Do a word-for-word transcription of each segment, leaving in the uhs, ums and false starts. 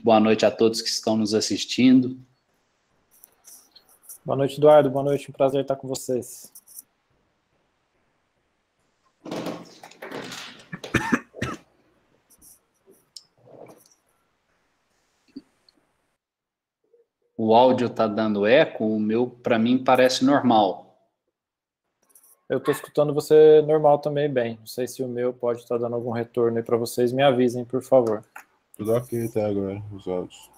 muito boa noite a todos que estão nos assistindo. Boa noite, Eduardo. Boa noite, um prazer estar com vocês. O áudio está dando eco, o meu, para mim, parece normal. Eu estou escutando você normal também bem. Não sei se o meu pode estar dando algum retorno aí para vocês. Me avisem, por favor. Tudo ok até agora, os áudios.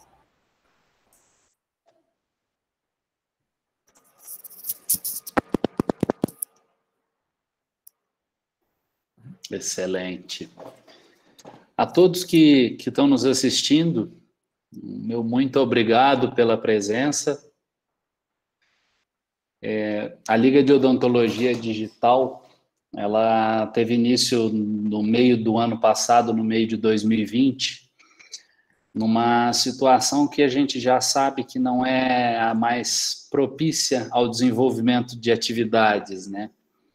Excelente. A todos que, que estão nos assistindo, meu muito obrigado pela presença. É, a Liga de Odontologia Digital, ela teve início no meio do ano passado, no meio de dois mil e vinte, numa situação que a gente já sabe que não é a mais propícia ao desenvolvimento de atividades, né?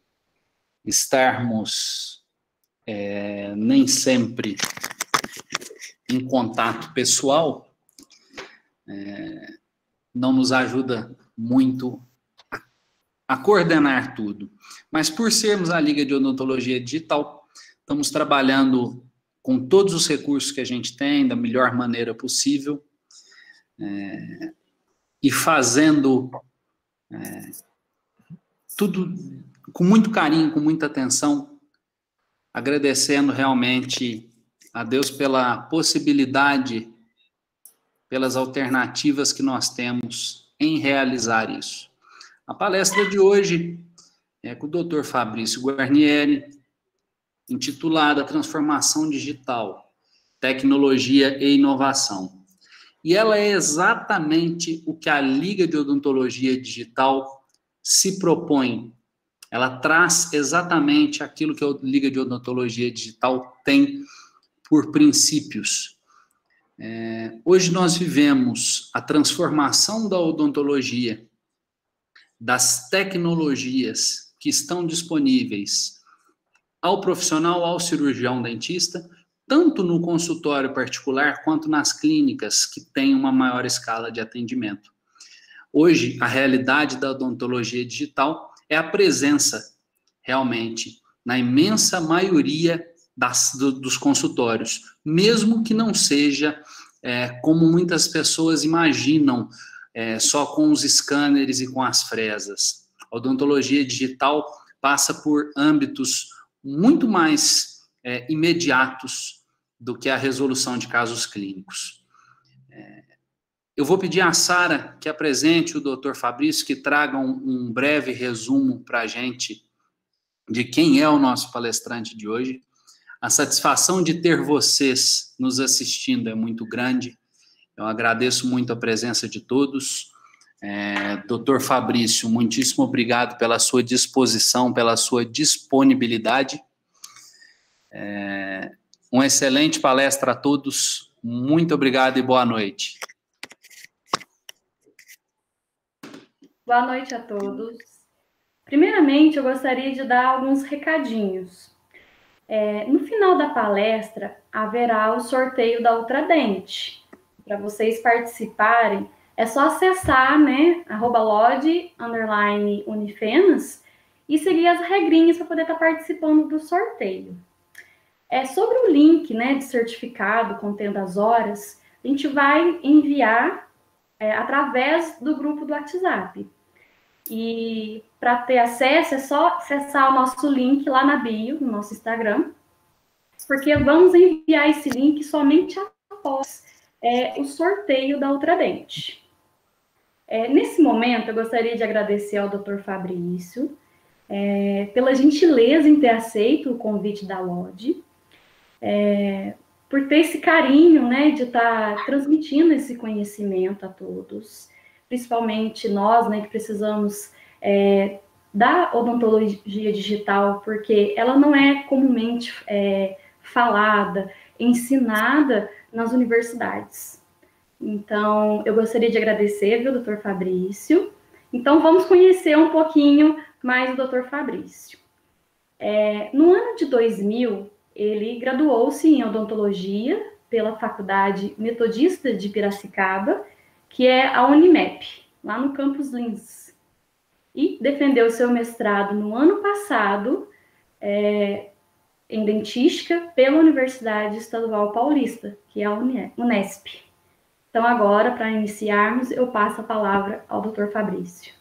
Estarmos é, nem sempre em contato pessoal é, não nos ajuda muito a, a coordenar tudo. Mas por sermos a Liga de Odontologia Digital, estamos trabalhando com todos os recursos que a gente tem, da melhor maneira possível, é, e fazendo é, tudo com muito carinho, com muita atenção, agradecendo realmente a Deus pela possibilidade, pelas alternativas que nós temos em realizar isso. A palestra de hoje é com o doutor Fabrício Guarnieri, intitulada Transformação Digital, Tecnologia e Inovação. E ela é exatamente o que a Liga de Odontologia Digital se propõe. Ela traz exatamente aquilo que a Liga de Odontologia Digital tem por princípios. É, hoje nós vivemos a transformação da odontologia, das tecnologias que estão disponíveis ao profissional, ao cirurgião dentista, tanto no consultório particular quanto nas clínicas que têm uma maior escala de atendimento. Hoje, a realidade da odontologia digital é a presença, realmente, na imensa maioria das, do, dos consultórios, mesmo que não seja é, como muitas pessoas imaginam, é, só com os scanners e com as fresas. A odontologia digital passa por âmbitos muito mais é, imediatos do que a resolução de casos clínicos. É, eu vou pedir à Sara que apresente o doutor Fabrício, que traga um, um breve resumo para a gente de quem é o nosso palestrante de hoje. A satisfação de ter vocês nos assistindo é muito grande. Eu agradeço muito a presença de todos. É, doutor Fabrício, muitíssimo obrigado pela sua disposição, pela sua disponibilidade. É, uma excelente palestra a todos. Muito obrigado e boa noite. Boa noite a todos. Primeiramente, eu gostaria de dar alguns recadinhos. É, no final da palestra, haverá o sorteio da Ultradente. Para vocês participarem, é só acessar, né, arroba lod, underline, unifenas, e seguir as regrinhas para poder estar participando do sorteio. É, sobre o link, né, de certificado contendo as horas, a gente vai enviar é, através do grupo do WhatsApp. E para ter acesso, é só acessar o nosso link lá na bio, no nosso Instagram, porque vamos enviar esse link somente após é, o sorteio da Ultradente. É, nesse momento, eu gostaria de agradecer ao doutor Fabrício é, pela gentileza em ter aceito o convite da L O D, é, por ter esse carinho, né, de estar transmitindo esse conhecimento a todos, principalmente nós, né, que precisamos é, da odontologia digital, porque ela não é comumente é, falada, ensinada nas universidades. Então, eu gostaria de agradecer, viu, doutor Fabrício. Então, vamos conhecer um pouquinho mais o doutor Fabrício. É, no ano de dois mil, ele graduou-se em odontologia pela Faculdade Metodista de Piracicaba, que é a Unimep, lá no Campus Lins. E defendeu seu mestrado no ano passado, é, em dentística, pela Universidade Estadual Paulista, que é a Unesp. Então, agora, para iniciarmos, eu passo a palavra ao doutor Fabrício.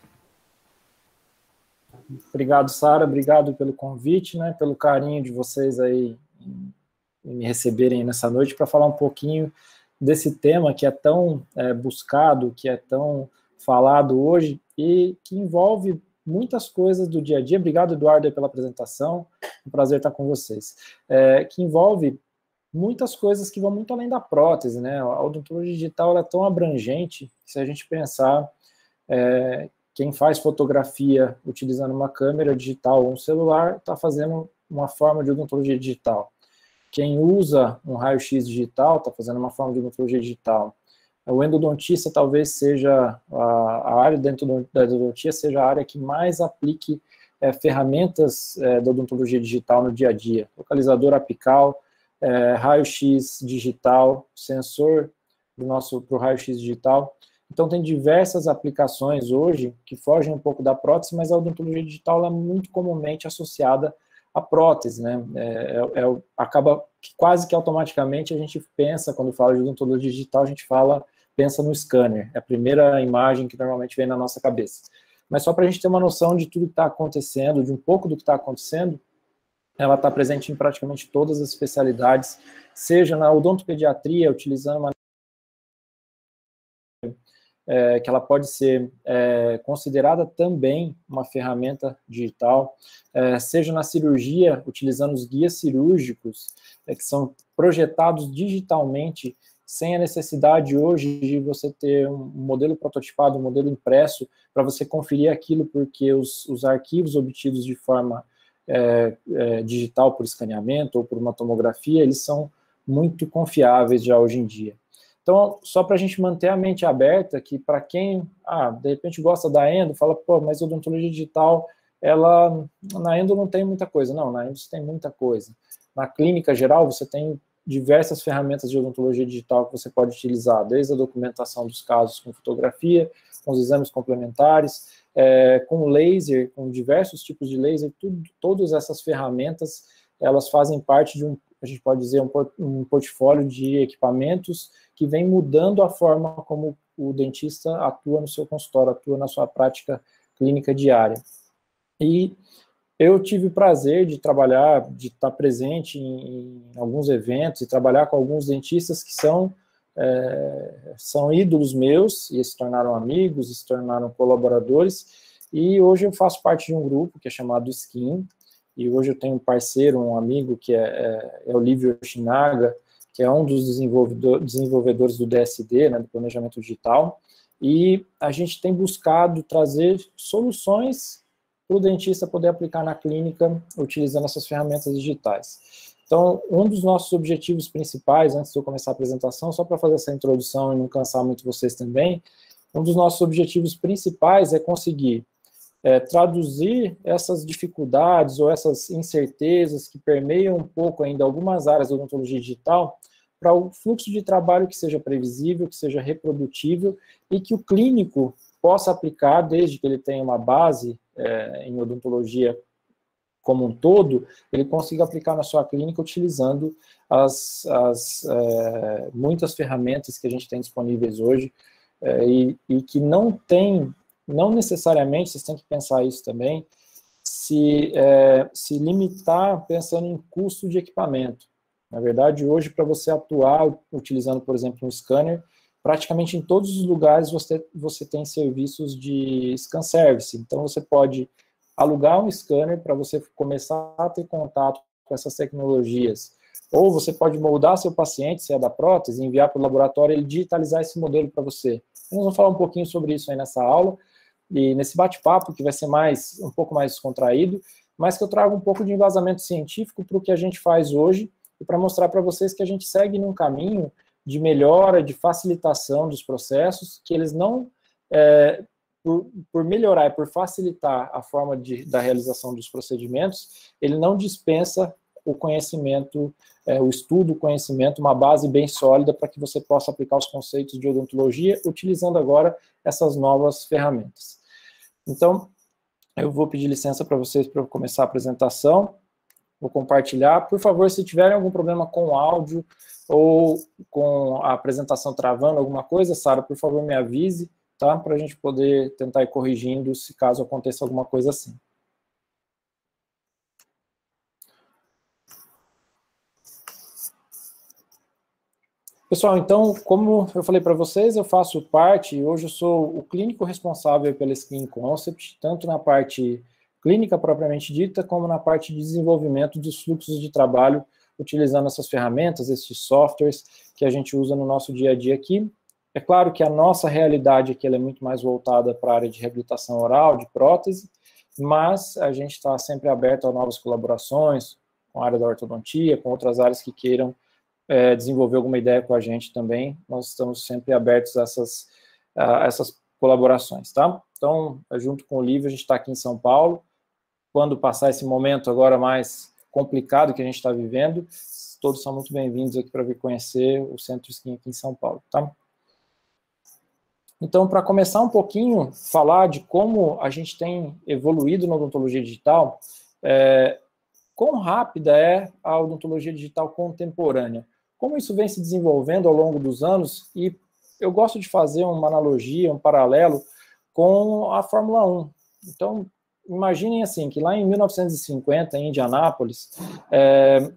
Obrigado, Sara, obrigado pelo convite, né, pelo carinho de vocês aí em, em me receberem nessa noite para falar um pouquinho desse tema que é tão é, buscado, que é tão falado hoje e que envolve muitas coisas do dia a dia. Obrigado, Eduardo, pela apresentação, é um prazer estar com vocês. É, que envolve muitas coisas que vão muito além da prótese, né? A odontologia digital ela é tão abrangente, se a gente pensar, é, quem faz fotografia utilizando uma câmera digital ou um celular está fazendo uma forma de odontologia digital. Quem usa um raio-x digital está fazendo uma forma de odontologia digital. O endodontista talvez seja, a, a área dentro da endodontia seja a área que mais aplique é, ferramentas é, da odontologia digital no dia a dia. Localizador apical, é, raio-x digital, sensor do nosso para o raio-x digital. Então tem diversas aplicações hoje que fogem um pouco da prótese, mas a odontologia digital é muito comumente associada à prótese, né? É, é, acaba que quase que automaticamente a gente pensa, quando fala de odontologia digital, a gente fala, pensa no scanner, é a primeira imagem que normalmente vem na nossa cabeça. Mas só para a gente ter uma noção de tudo que está acontecendo, de um pouco do que está acontecendo, ela está presente em praticamente todas as especialidades, seja na odontopediatria, utilizando uma É, que ela pode ser é, considerada também uma ferramenta digital, é, seja na cirurgia, utilizando os guias cirúrgicos, é, que são projetados digitalmente, sem a necessidade hoje de você ter um modelo prototipado, um modelo impresso, para você conferir aquilo, porque os, os arquivos obtidos de forma é, é, digital por escaneamento ou por uma tomografia, eles são muito confiáveis já hoje em dia. Então, só para a gente manter a mente aberta, que para quem, ah, de repente gosta da endo, fala, pô, mas a odontologia digital, ela, na endo não tem muita coisa. Não, na endo você tem muita coisa. Na clínica geral, você tem diversas ferramentas de odontologia digital que você pode utilizar, desde a documentação dos casos com fotografia, com os exames complementares, é, com laser, com diversos tipos de laser, tudo, todas essas ferramentas, elas fazem parte de um, a gente pode dizer, um, um portfólio de equipamentos que vem mudando a forma como o dentista atua no seu consultório, atua na sua prática clínica diária. E eu tive o prazer de trabalhar, de estar presente em, em alguns eventos e trabalhar com alguns dentistas que são, é, são ídolos meus, e se tornaram amigos, e se tornaram colaboradores, e hoje eu faço parte de um grupo que é chamado Skin, e hoje eu tenho um parceiro, um amigo, que é, é, é o Lívio Shinaga, que é um dos desenvolvedor, desenvolvedores do D S D, né, do planejamento digital, e a gente tem buscado trazer soluções para o dentista poder aplicar na clínica utilizando essas ferramentas digitais. Então, um dos nossos objetivos principais, antes de eu começar a apresentação, só para fazer essa introdução e não cansar muito vocês também, um dos nossos objetivos principais é conseguir é, traduzir essas dificuldades ou essas incertezas que permeiam um pouco ainda algumas áreas da odontologia digital para o fluxo de trabalho que seja previsível, que seja reprodutível e que o clínico possa aplicar, desde que ele tenha uma base é, em odontologia como um todo, ele consiga aplicar na sua clínica utilizando as, as é, muitas ferramentas que a gente tem disponíveis hoje é, e, e que não tem, não necessariamente, vocês têm que pensar isso também, se, é, se limitar pensando em custo de equipamento. Na verdade, hoje, para você atuar utilizando, por exemplo, um scanner, praticamente em todos os lugares você, você tem serviços de scan service. Então, você pode alugar um scanner para você começar a ter contato com essas tecnologias. Ou você pode moldar seu paciente, se é da prótese, enviar para o laboratório e ele digitalizar esse modelo para você. Nós vamos falar um pouquinho sobre isso aí nessa aula, e nesse bate-papo, que vai ser mais, um pouco mais descontraído, mas que eu trago um pouco de embasamento científico para o que a gente faz hoje, e para mostrar para vocês que a gente segue num caminho de melhora, de facilitação dos processos, que eles não, é, por, por melhorar e por facilitar a forma de, da realização dos procedimentos, ele não dispensa o conhecimento, é, o estudo, o conhecimento, uma base bem sólida para que você possa aplicar os conceitos de odontologia, utilizando agora essas novas ferramentas. Então, eu vou pedir licença para vocês para começar a apresentação, vou compartilhar. Por favor, se tiverem algum problema com o áudio ou com a apresentação travando alguma coisa, Sara, por favor, me avise, tá? Para a gente poder tentar ir corrigindo se caso aconteça alguma coisa assim. Pessoal, então, como eu falei para vocês, eu faço parte, hoje eu sou o clínico responsável pela Skin Concept, tanto na parte clínica propriamente dita, como na parte de desenvolvimento dos fluxos de trabalho, utilizando essas ferramentas, esses softwares que a gente usa no nosso dia a dia aqui. É claro que a nossa realidade aqui ela é muito mais voltada para a área de reabilitação oral, de prótese, mas a gente está sempre aberto a novas colaborações com a área da ortodontia, com outras áreas que queiram É, desenvolver alguma ideia com a gente também, nós estamos sempre abertos a essas, a essas colaborações, tá? Então, junto com o Lívio, a gente está aqui em São Paulo, quando passar esse momento agora mais complicado que a gente está vivendo, todos são muito bem-vindos aqui para vir conhecer o Centro Skin aqui em São Paulo, tá? Então, para começar um pouquinho, falar de como a gente tem evoluído na odontologia digital, é, quão rápida é a odontologia digital contemporânea, como isso vem se desenvolvendo ao longo dos anos, e eu gosto de fazer uma analogia, um paralelo com a Fórmula um. Então, imaginem assim, que lá em mil novecentos e cinquenta, em Indianápolis, é,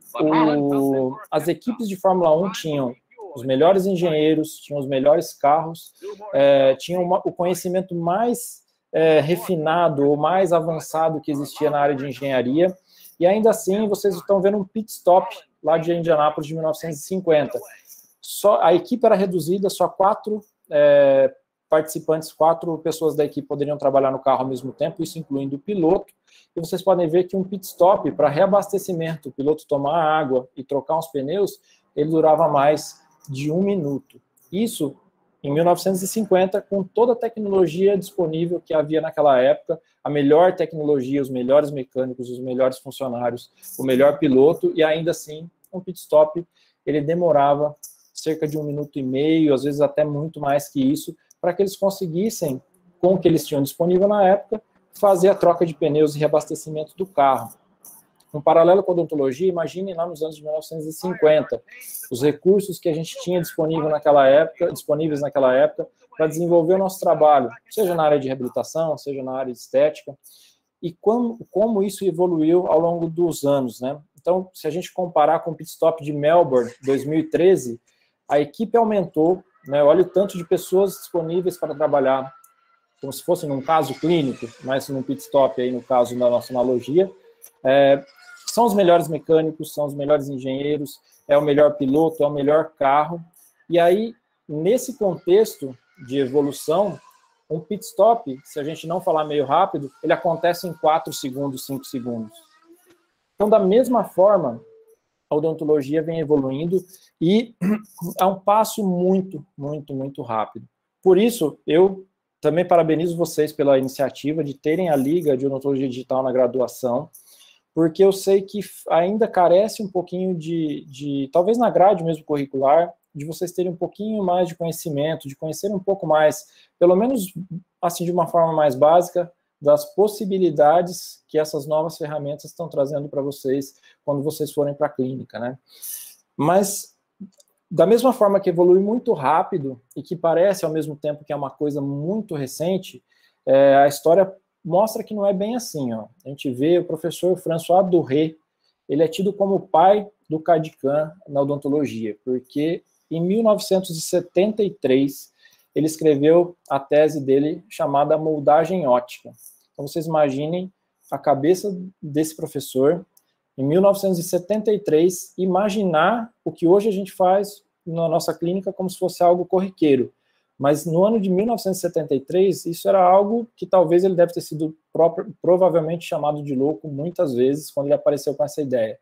o, as equipes de Fórmula um tinham os melhores engenheiros, tinham os melhores carros, é, tinham uma, o conhecimento mais é, refinado ou mais avançado que existia na área de engenharia, e ainda assim vocês estão vendo um pit stop lá de Indianápolis de mil novecentos e cinquenta. Só, a equipe era reduzida, só quatro é, participantes, quatro pessoas da equipe poderiam trabalhar no carro ao mesmo tempo, isso incluindo o piloto, e vocês podem ver que um pit stop para reabastecimento, o piloto tomar água e trocar uns pneus, ele durava mais de um minuto. Isso em mil novecentos e cinquenta, com toda a tecnologia disponível que havia naquela época, a melhor tecnologia, os melhores mecânicos, os melhores funcionários, o melhor piloto, e ainda assim, um pit stop, ele demorava cerca de um minuto e meio, às vezes até muito mais que isso, para que eles conseguissem, com o que eles tinham disponível na época, fazer a troca de pneus e reabastecimento do carro. Um paralelo com a odontologia, imaginem lá nos anos de mil novecentos e cinquenta, os recursos que a gente tinha disponível naquela época, disponíveis naquela época, para desenvolver o nosso trabalho, seja na área de reabilitação, seja na área de estética, e como, como isso evoluiu ao longo dos anos, né? Então, se a gente comparar com o pit stop de Melbourne, dois mil e treze, a equipe aumentou, né? Olha o tanto de pessoas disponíveis para trabalhar, como se fosse num caso clínico, mas num pit stop, aí no caso da nossa analogia, é, são os melhores mecânicos, são os melhores engenheiros, é o melhor piloto, é o melhor carro. E aí, nesse contexto de evolução, um pit stop, se a gente não falar meio rápido, ele acontece em quatro segundos, cinco segundos. Então, da mesma forma, a odontologia vem evoluindo e é um passo muito, muito, muito rápido. Por isso, eu também parabenizo vocês pela iniciativa de terem a Liga de Odontologia Digital na graduação, porque eu sei que ainda carece um pouquinho de, de, talvez na grade mesmo curricular, de vocês terem um pouquinho mais de conhecimento, de conhecer um pouco mais, pelo menos assim de uma forma mais básica, das possibilidades que essas novas ferramentas estão trazendo para vocês quando vocês forem para a clínica, né? Mas, da mesma forma que evolui muito rápido e que parece ao mesmo tempo que é uma coisa muito recente, é, a história mostra que não é bem assim, ó. A gente vê o professor François Doré, ele é tido como o pai do C A D C A M na odontologia, porque em mil novecentos e setenta e três ele escreveu a tese dele chamada Moldagem Ótica. Então vocês imaginem a cabeça desse professor em mil novecentos e setenta e três imaginar o que hoje a gente faz na nossa clínica como se fosse algo corriqueiro. Mas no ano de mil novecentos e setenta e três, isso era algo que talvez ele deve ter sido próprio, provavelmente chamado de louco muitas vezes quando ele apareceu com essa ideia.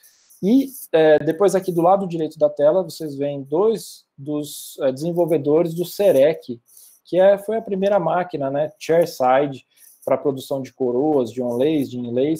E é, depois aqui do lado direito da tela, vocês veem dois dos é, desenvolvedores do CEREC, que é, foi a primeira máquina, né, chairside, para a produção de coroas, de onlays, de inlays,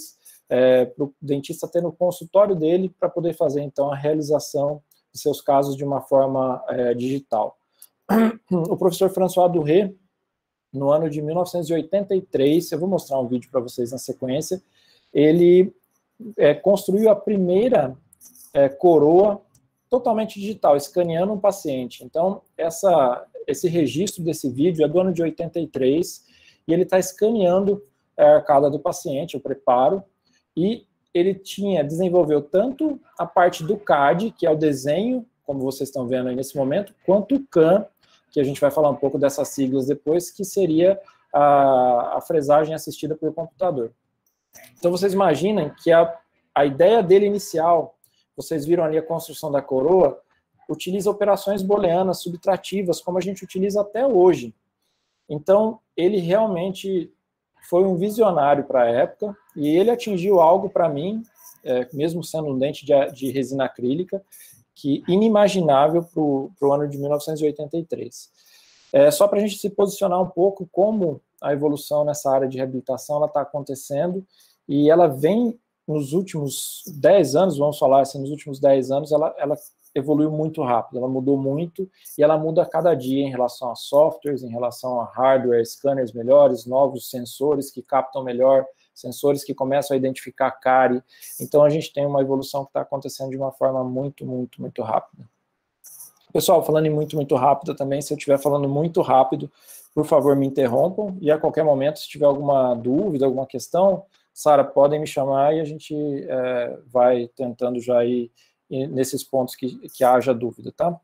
é, para o dentista ter no consultório dele para poder fazer, então, a realização de seus casos de uma forma é, digital. O professor François Duré, no ano de mil novecentos e oitenta e três, eu vou mostrar um vídeo para vocês na sequência, ele é, construiu a primeira é, coroa totalmente digital, escaneando um paciente. Então, essa, esse registro desse vídeo é do ano de oitenta e três, e ele está escaneando é, a arcada do paciente, o preparo, e ele tinha, desenvolveu tanto a parte do C A D, que é o desenho, como vocês estão vendo aí nesse momento, quanto o C A M, que a gente vai falar um pouco dessas siglas depois, que seria a, a fresagem assistida por computador. Então, vocês imaginem que a, a ideia dele inicial, vocês viram ali a construção da coroa, utiliza operações booleanas subtrativas, como a gente utiliza até hoje. Então, ele realmente foi um visionário para a época, e ele atingiu algo para mim, é, mesmo sendo um dente de, de resina acrílica, que inimaginável para o ano de mil novecentos e oitenta e três. É, só para a gente se posicionar um pouco como a evolução nessa área de reabilitação está acontecendo, e ela vem nos últimos dez anos, vamos falar assim, nos últimos dez anos, ela, ela evoluiu muito rápido, ela mudou muito, e ela muda a cada dia em relação a softwares, em relação a hardware, scanners melhores, novos sensores que captam melhor, sensores que começam a identificar cárie. Então, a gente tem uma evolução que está acontecendo de uma forma muito, muito, muito rápida. Pessoal, falando em muito, muito rápido também, se eu estiver falando muito rápido, por favor, me interrompam, e a qualquer momento, se tiver alguma dúvida, alguma questão, Sara, podem me chamar e a gente é, vai tentando já ir nesses pontos que, que haja dúvida, tá?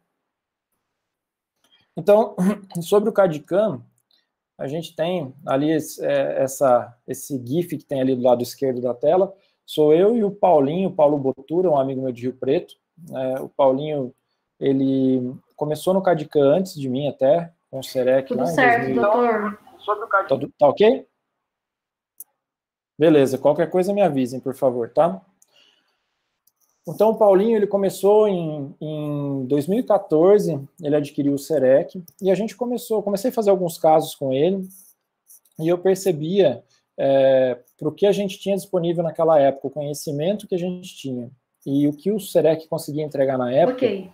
Então, sobre o C A D C A M, a gente tem ali esse, essa, esse GIF que tem ali do lado esquerdo da tela, sou eu e o Paulinho, Paulo Botura, um amigo meu de Rio Preto. É, o Paulinho, ele começou no C A D C A antes de mim até, com o Serec Tudo lá em certo, dois mil. doutor. Sobre o C A D C A. Tá, tá ok? Beleza, qualquer coisa me avisem, por favor, tá? Então, o Paulinho, ele começou em, em dois mil e quatorze, ele adquiriu o Serec, e a gente começou, comecei a fazer alguns casos com ele, e eu percebia, é, para o que a gente tinha disponível naquela época, o conhecimento que a gente tinha, e o que o Serec conseguia entregar na época, okay.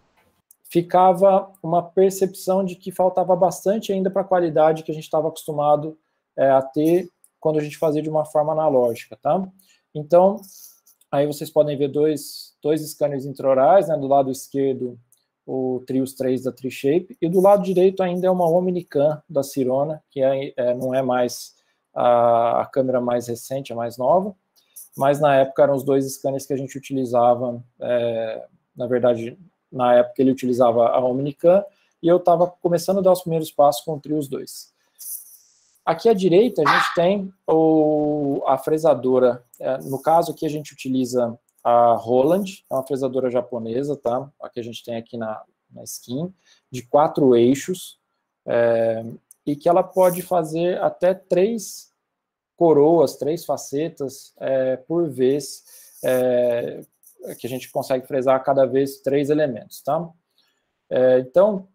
Ficava uma percepção de que faltava bastante ainda para a qualidade que a gente estava acostumado é, a ter quando a gente fazia de uma forma analógica, tá? Então, aí vocês podem ver dois, dois scanners intraorais, né? Do lado esquerdo, o Trios três da TreeShape, e do lado direito ainda é uma Omnicam da Sirona, que é, é, não é mais a, a câmera mais recente, a mais nova, mas na época eram os dois scanners que a gente utilizava, é, na verdade, na época ele utilizava a Omnicam, e eu estava começando a dar os primeiros passos com o Trios dois. Aqui à direita a gente tem o, a fresadora, é, no caso aqui a gente utiliza a Roland, é uma fresadora japonesa, tá? A que a gente tem aqui na, na skin, de quatro eixos, é, e que ela pode fazer até três coroas, três facetas é, por vez, é, que a gente consegue fresar cada vez três elementos, tá? É, então,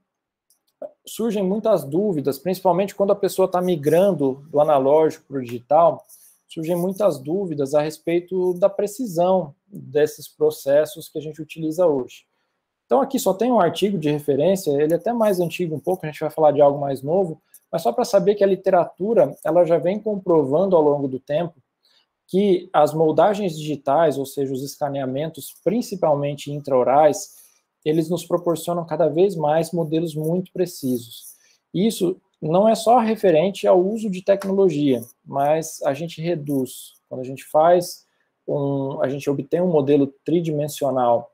surgem muitas dúvidas, principalmente quando a pessoa está migrando do analógico para o digital, surgem muitas dúvidas a respeito da precisão desses processos que a gente utiliza hoje. Então aqui só tem um artigo de referência, ele é até mais antigo um pouco, a gente vai falar de algo mais novo, mas só para saber que a literatura, ela já vem comprovando ao longo do tempo que as moldagens digitais, ou seja, os escaneamentos, principalmente intraorais, eles nos proporcionam cada vez mais modelos muito precisos. Isso não é só referente ao uso de tecnologia, mas a gente reduz. Quando a gente faz, um, a gente obtém um modelo tridimensional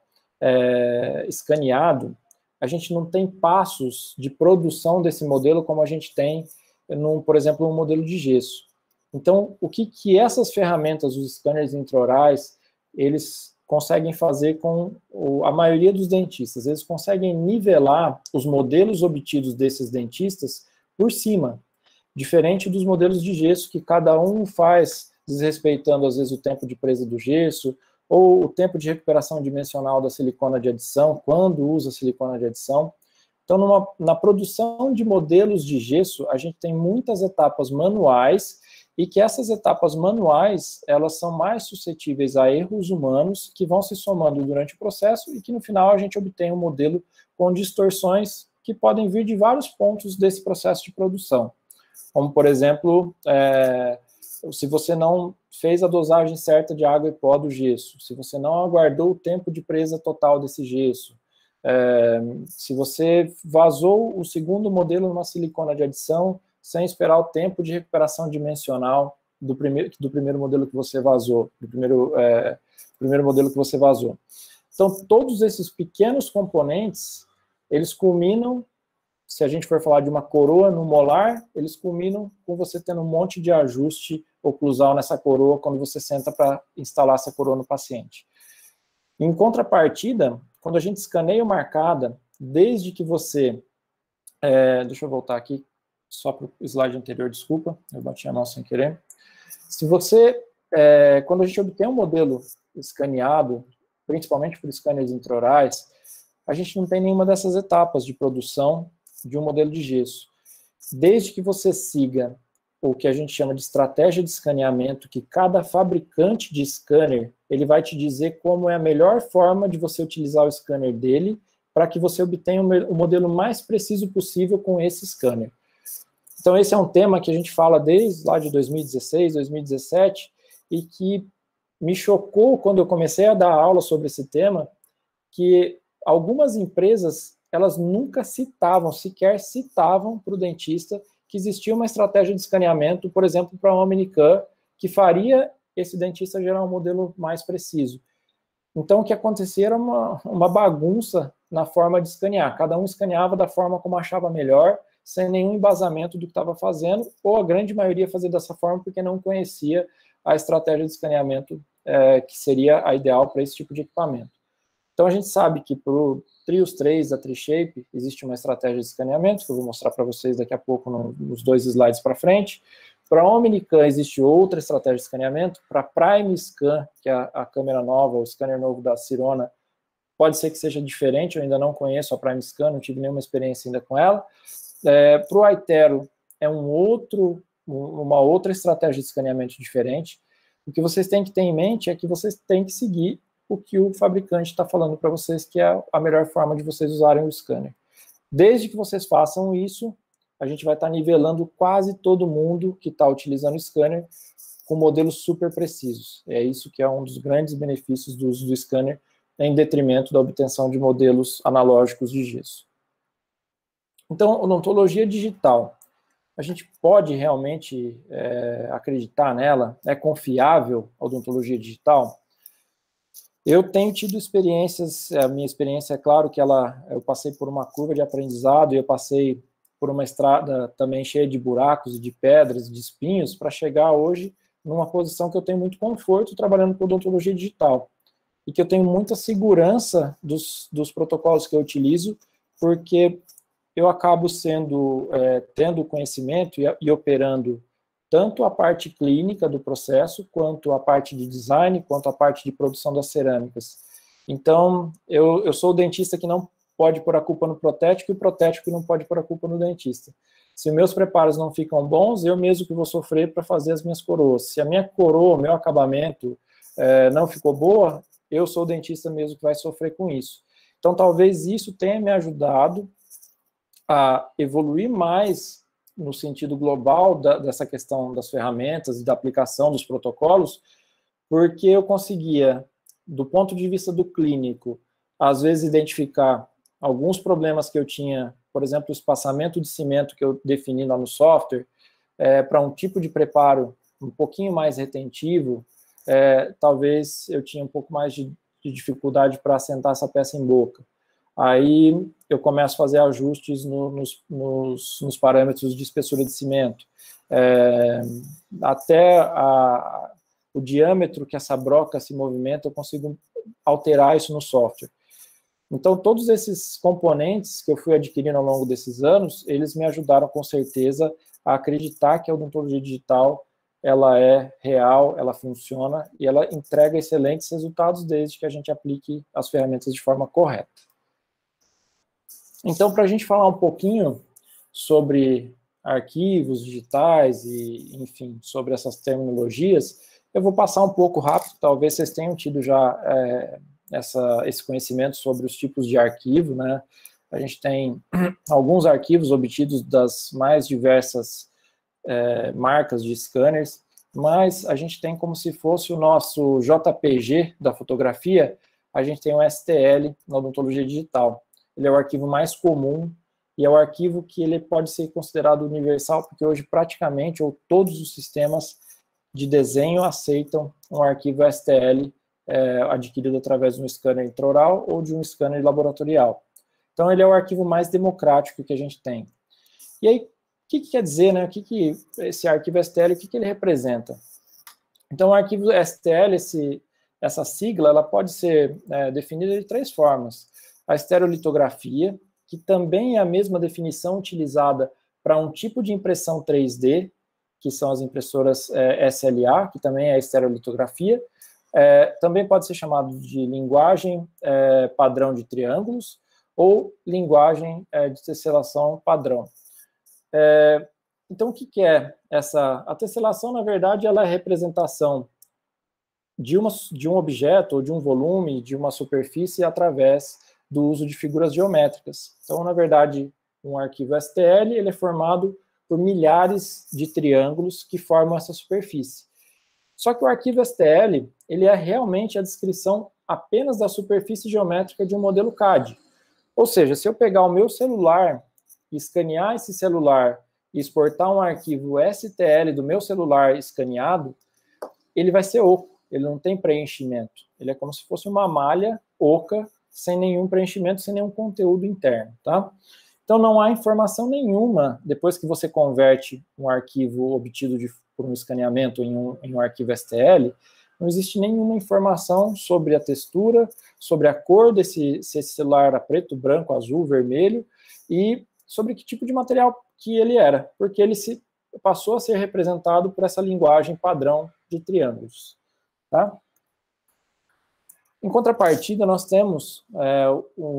é, escaneado, a gente não tem passos de produção desse modelo como a gente tem, num, por exemplo, um modelo de gesso. Então, o que, que essas ferramentas, os scanners intraorais, eles conseguem fazer com a maioria dos dentistas? Eles conseguem nivelar os modelos obtidos desses dentistas por cima, diferente dos modelos de gesso que cada um faz desrespeitando, às vezes, o tempo de presa do gesso, ou o tempo de recuperação dimensional da silicona de adição, quando usa silicona de adição. Então, numa, na produção de modelos de gesso, a gente tem muitas etapas manuais e que essas etapas manuais, elas são mais suscetíveis a erros humanos que vão se somando durante o processo e que no final a gente obtém um modelo com distorções que podem vir de vários pontos desse processo de produção. Como, por exemplo, é, se você não fez a dosagem certa de água e pó do gesso, se você não aguardou o tempo de presa total desse gesso, é, se você vazou o segundo modelo numa silicona de adição sem esperar o tempo de recuperação dimensional do primeiro, do primeiro modelo que você vazou, do primeiro, é, primeiro modelo que você vazou. Então, todos esses pequenos componentes, eles culminam, se a gente for falar de uma coroa no molar, eles culminam com você tendo um monte de ajuste oclusal nessa coroa quando você senta para instalar essa coroa no paciente. Em contrapartida, quando a gente escaneia uma arcada, desde que você... É, deixa eu voltar aqui, só para o slide anterior, desculpa, eu bati a mão sem querer. Se você, é, quando a gente obtém um modelo escaneado, principalmente por scanners intraorais, a gente não tem nenhuma dessas etapas de produção de um modelo de gesso. Desde que você siga o que a gente chama de estratégia de escaneamento, que cada fabricante de scanner, ele vai te dizer como é a melhor forma de você utilizar o scanner dele, para que você obtenha o modelo mais preciso possível com esse scanner. Então, esse é um tema que a gente fala desde lá de dois mil e dezesseis, dois mil e dezessete, e que me chocou quando eu comecei a dar aula sobre esse tema, que algumas empresas, elas nunca citavam, sequer citavam para o dentista que existia uma estratégia de escaneamento, por exemplo, para a Omnicam, que faria esse dentista gerar um modelo mais preciso. Então, o que acontecia era uma, uma bagunça na forma de escanear. Cada um escaneava da forma como achava melhor, sem nenhum embasamento do que estava fazendo, ou a grande maioria fazia dessa forma porque não conhecia a estratégia de escaneamento é, que seria a ideal para esse tipo de equipamento. Então, a gente sabe que para o Trios três da Trishape existe uma estratégia de escaneamento, que eu vou mostrar para vocês daqui a pouco no, nos dois slides para frente. Para a Omnicam existe outra estratégia de escaneamento. Para a Prime Scan, que é a, a câmera nova, o scanner novo da Sirona, pode ser que seja diferente, eu ainda não conheço a Prime Scan, não tive nenhuma experiência ainda com ela. É, para o iTero é um outro, uma outra estratégia de escaneamento diferente. O que vocês têm que ter em mente é que vocês têm que seguir o que o fabricante está falando para vocês que é a melhor forma de vocês usarem o scanner. Desde que vocês façam isso, a gente vai estar nivelando quase todo mundo que está utilizando o scanner com modelos super precisos. É isso que é um dos grandes benefícios do uso do scanner, em detrimento da obtenção de modelos analógicos de gesso. Então, odontologia digital, a gente pode realmente é, acreditar nela? É confiável a odontologia digital? Eu tenho tido experiências, a minha experiência é claro que ela, eu passei por uma curva de aprendizado e eu passei por uma estrada também cheia de buracos, de pedras, de espinhos, para chegar hoje numa posição que eu tenho muito conforto trabalhando com odontologia digital. E que eu tenho muita segurança dos, dos protocolos que eu utilizo, porque eu acabo sendo, é, tendo conhecimento e, e operando tanto a parte clínica do processo, quanto a parte de design, quanto a parte de produção das cerâmicas. Então, eu, eu sou o dentista que não pode pôr a culpa no protético, e o protético que não pode pôr a culpa no dentista. Se meus preparos não ficam bons, eu mesmo que vou sofrer para fazer as minhas coroas. Se a minha coroa, o meu acabamento é, não ficou boa, eu sou o dentista mesmo que vai sofrer com isso. Então, talvez isso tenha me ajudado a evoluir mais no sentido global da, dessa questão das ferramentas e da aplicação dos protocolos, porque eu conseguia, do ponto de vista do clínico, às vezes identificar alguns problemas que eu tinha, por exemplo, o espaçamento de cimento que eu defini lá no software, é, para um tipo de preparo um pouquinho mais retentivo, é, talvez eu tinha um pouco mais de, de dificuldade para assentar essa peça em boca. Aí eu começo a fazer ajustes no, nos, nos, nos parâmetros de espessura de cimento. É, até a, o diâmetro que essa broca se movimenta, eu consigo alterar isso no software. Então, todos esses componentes que eu fui adquirindo ao longo desses anos, eles me ajudaram com certeza a acreditar que a odontologia digital ela é real, ela funciona e ela entrega excelentes resultados desde que a gente aplique as ferramentas de forma correta. Então, para a gente falar um pouquinho sobre arquivos digitais e, enfim, sobre essas terminologias, eu vou passar um pouco rápido, talvez vocês tenham tido já é, essa, esse conhecimento sobre os tipos de arquivo, né? A gente tem alguns arquivos obtidos das mais diversas é, marcas de scanners, mas a gente tem como se fosse o nosso J P G da fotografia, a gente tem o S T L na odontologia digital. Ele é o arquivo mais comum e é o arquivo que ele pode ser considerado universal, porque hoje praticamente, ou todos os sistemas de desenho aceitam um arquivo S T L é, adquirido através de um scanner intraoral ou de um scanner laboratorial. Então, ele é o arquivo mais democrático que a gente tem. E aí, o que, que quer dizer, né? O que, que esse arquivo S T L, o que, que ele representa? Então, o arquivo S T L, esse, essa sigla, ela pode ser é, definida de três formas. A estereolitografia, que também é a mesma definição utilizada para um tipo de impressão três D, que são as impressoras é, S L A, que também é a estereolitografia. É, também pode ser chamado de linguagem é, padrão de triângulos, ou linguagem é, de tesselação padrão. É, então, o que, que é essa? A tesselação, na verdade, ela é a representação de, uma, de um objeto, ou de um volume, de uma superfície, através do uso de figuras geométricas. Então, na verdade, um arquivo S T L ele é formado por milhares de triângulos que formam essa superfície. Só que o arquivo S T L ele é realmente a descrição apenas da superfície geométrica de um modelo C A D. Ou seja, se eu pegar o meu celular, escanear esse celular e exportar um arquivo S T L do meu celular escaneado, ele vai ser oco, ele não tem preenchimento. Ele é como se fosse uma malha oca, sem nenhum preenchimento, sem nenhum conteúdo interno, tá? Então não há informação nenhuma, depois que você converte um arquivo obtido de, por um escaneamento em um, em um arquivo S T L, não existe nenhuma informação sobre a textura, sobre a cor desse, se esse celular era preto, branco, azul, vermelho, e sobre que tipo de material que ele era, porque ele se passou a ser representado por essa linguagem padrão de triângulos. Tá? Em contrapartida, nós temos é,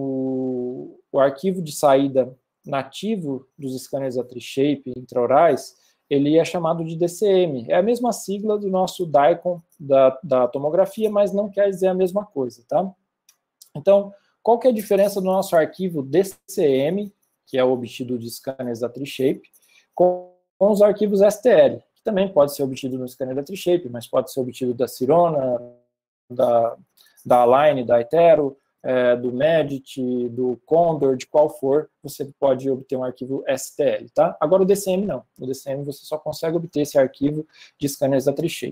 o, o arquivo de saída nativo dos scanners A-tree-shape intraorais, ele é chamado de D C M. É a mesma sigla do nosso DICOM da, da tomografia, mas não quer dizer a mesma coisa, tá? Então, qual que é a diferença do nosso arquivo D C M, que é o obtido de scanners A-tree-shape, com, com os arquivos S T L, que também pode ser obtido no scanner A-tree-shape, mas pode ser obtido da Sirona, da, da Align, da Itero, é, do Medit, do Condor, de qual for, você pode obter um arquivo S T L, tá? Agora o D C M não. O D C M você só consegue obter esse arquivo de scanners A-tree-shape.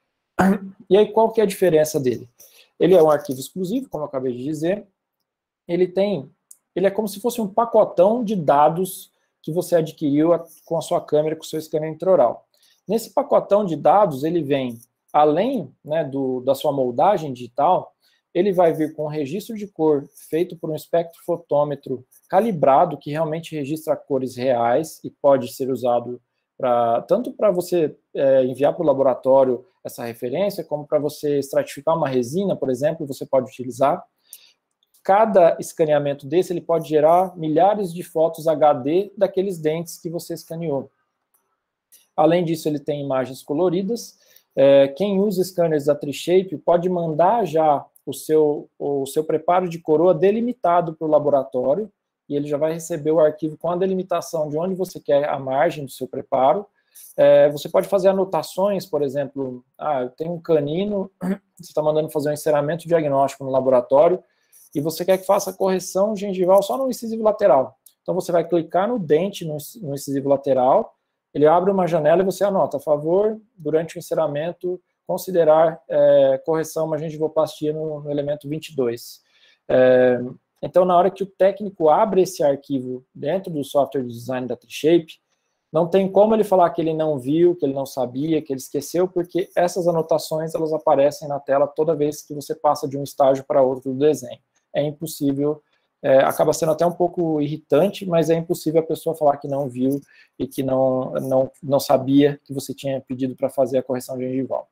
E aí, qual que é a diferença dele? Ele é um arquivo exclusivo, como eu acabei de dizer. Ele tem, ele é como se fosse um pacotão de dados que você adquiriu com a sua câmera, com o seu scanner intraoral. Nesse pacotão de dados, ele vem, além, né, do, da sua moldagem digital, ele vai vir com um registro de cor feito por um espectrofotômetro calibrado, que realmente registra cores reais e pode ser usado pra, tanto para você é, enviar para o laboratório essa referência, como para você estratificar uma resina, por exemplo, você pode utilizar. Cada escaneamento desse, ele pode gerar milhares de fotos H D daqueles dentes que você escaneou. Além disso, ele tem imagens coloridas. É, quem usa scanners A-tree-shape pode mandar já o seu, o seu preparo de coroa delimitado para o laboratório, e ele já vai receber o arquivo com a delimitação de onde você quer a margem do seu preparo. É, você pode fazer anotações, por exemplo, ah, eu tenho um canino, você está mandando fazer um enceramento diagnóstico no laboratório, e você quer que faça a correção gengival só no incisivo lateral. Então você vai clicar no dente, no, no incisivo lateral, ele abre uma janela e você anota, a favor, durante o enceramento, considerar é, correção, uma gengivoplastia no, no elemento vinte e dois. É, então, na hora que o técnico abre esse arquivo dentro do software de design da A-tree-shape, não tem como ele falar que ele não viu, que ele não sabia, que ele esqueceu, porque essas anotações elas aparecem na tela toda vez que você passa de um estágio para outro do desenho. É impossível, é, acaba sendo até um pouco irritante, mas é impossível a pessoa falar que não viu e que não, não, não sabia que você tinha pedido para fazer a correção gengival.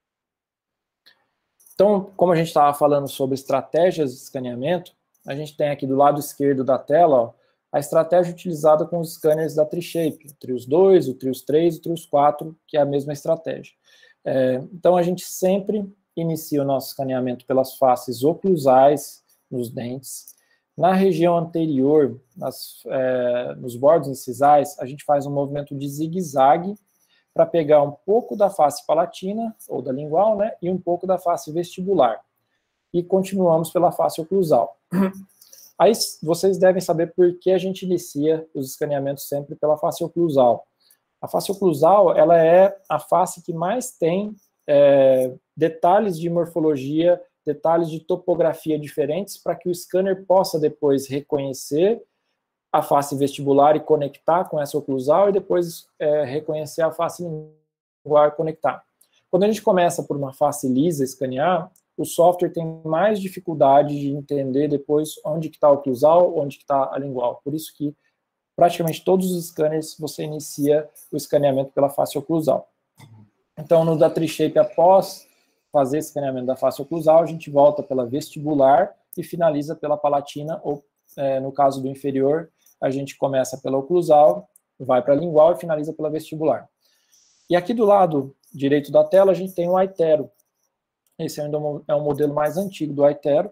Então, como a gente estava falando sobre estratégias de escaneamento, a gente tem aqui do lado esquerdo da tela, ó, a estratégia utilizada com os scanners da Tri-Shape, o Trios dois, o Trios três e o Trios quatro, que é a mesma estratégia. É, então, a gente sempre inicia o nosso escaneamento pelas faces oclusais nos dentes. Na região anterior, nas, é, nos bordos incisais, a gente faz um movimento de zigue-zague para pegar um pouco da face palatina, ou da lingual, né, e um pouco da face vestibular. E continuamos pela face oclusal. Aí vocês devem saber por que a gente inicia os escaneamentos sempre pela face oclusal. A face oclusal, ela é a face que mais tem é, detalhes de morfologia, detalhes de topografia diferentes, para que o scanner possa depois reconhecer a face vestibular e conectar com essa oclusal, e depois é, reconhecer a face lingual e conectar. Quando a gente começa por uma face lisa escanear, o software tem mais dificuldade de entender depois onde que está a oclusal, onde que está a lingual. Por isso que praticamente todos os scanners você inicia o escaneamento pela face oclusal. Então, no da Tri-Shape, após fazer esse escaneamento da face oclusal, a gente volta pela vestibular e finaliza pela palatina, ou é, no caso do inferior, a gente começa pela oclusal, vai para a lingual e finaliza pela vestibular. E aqui do lado direito da tela, a gente tem o iTero. Esse ainda é um modelo mais antigo do iTero,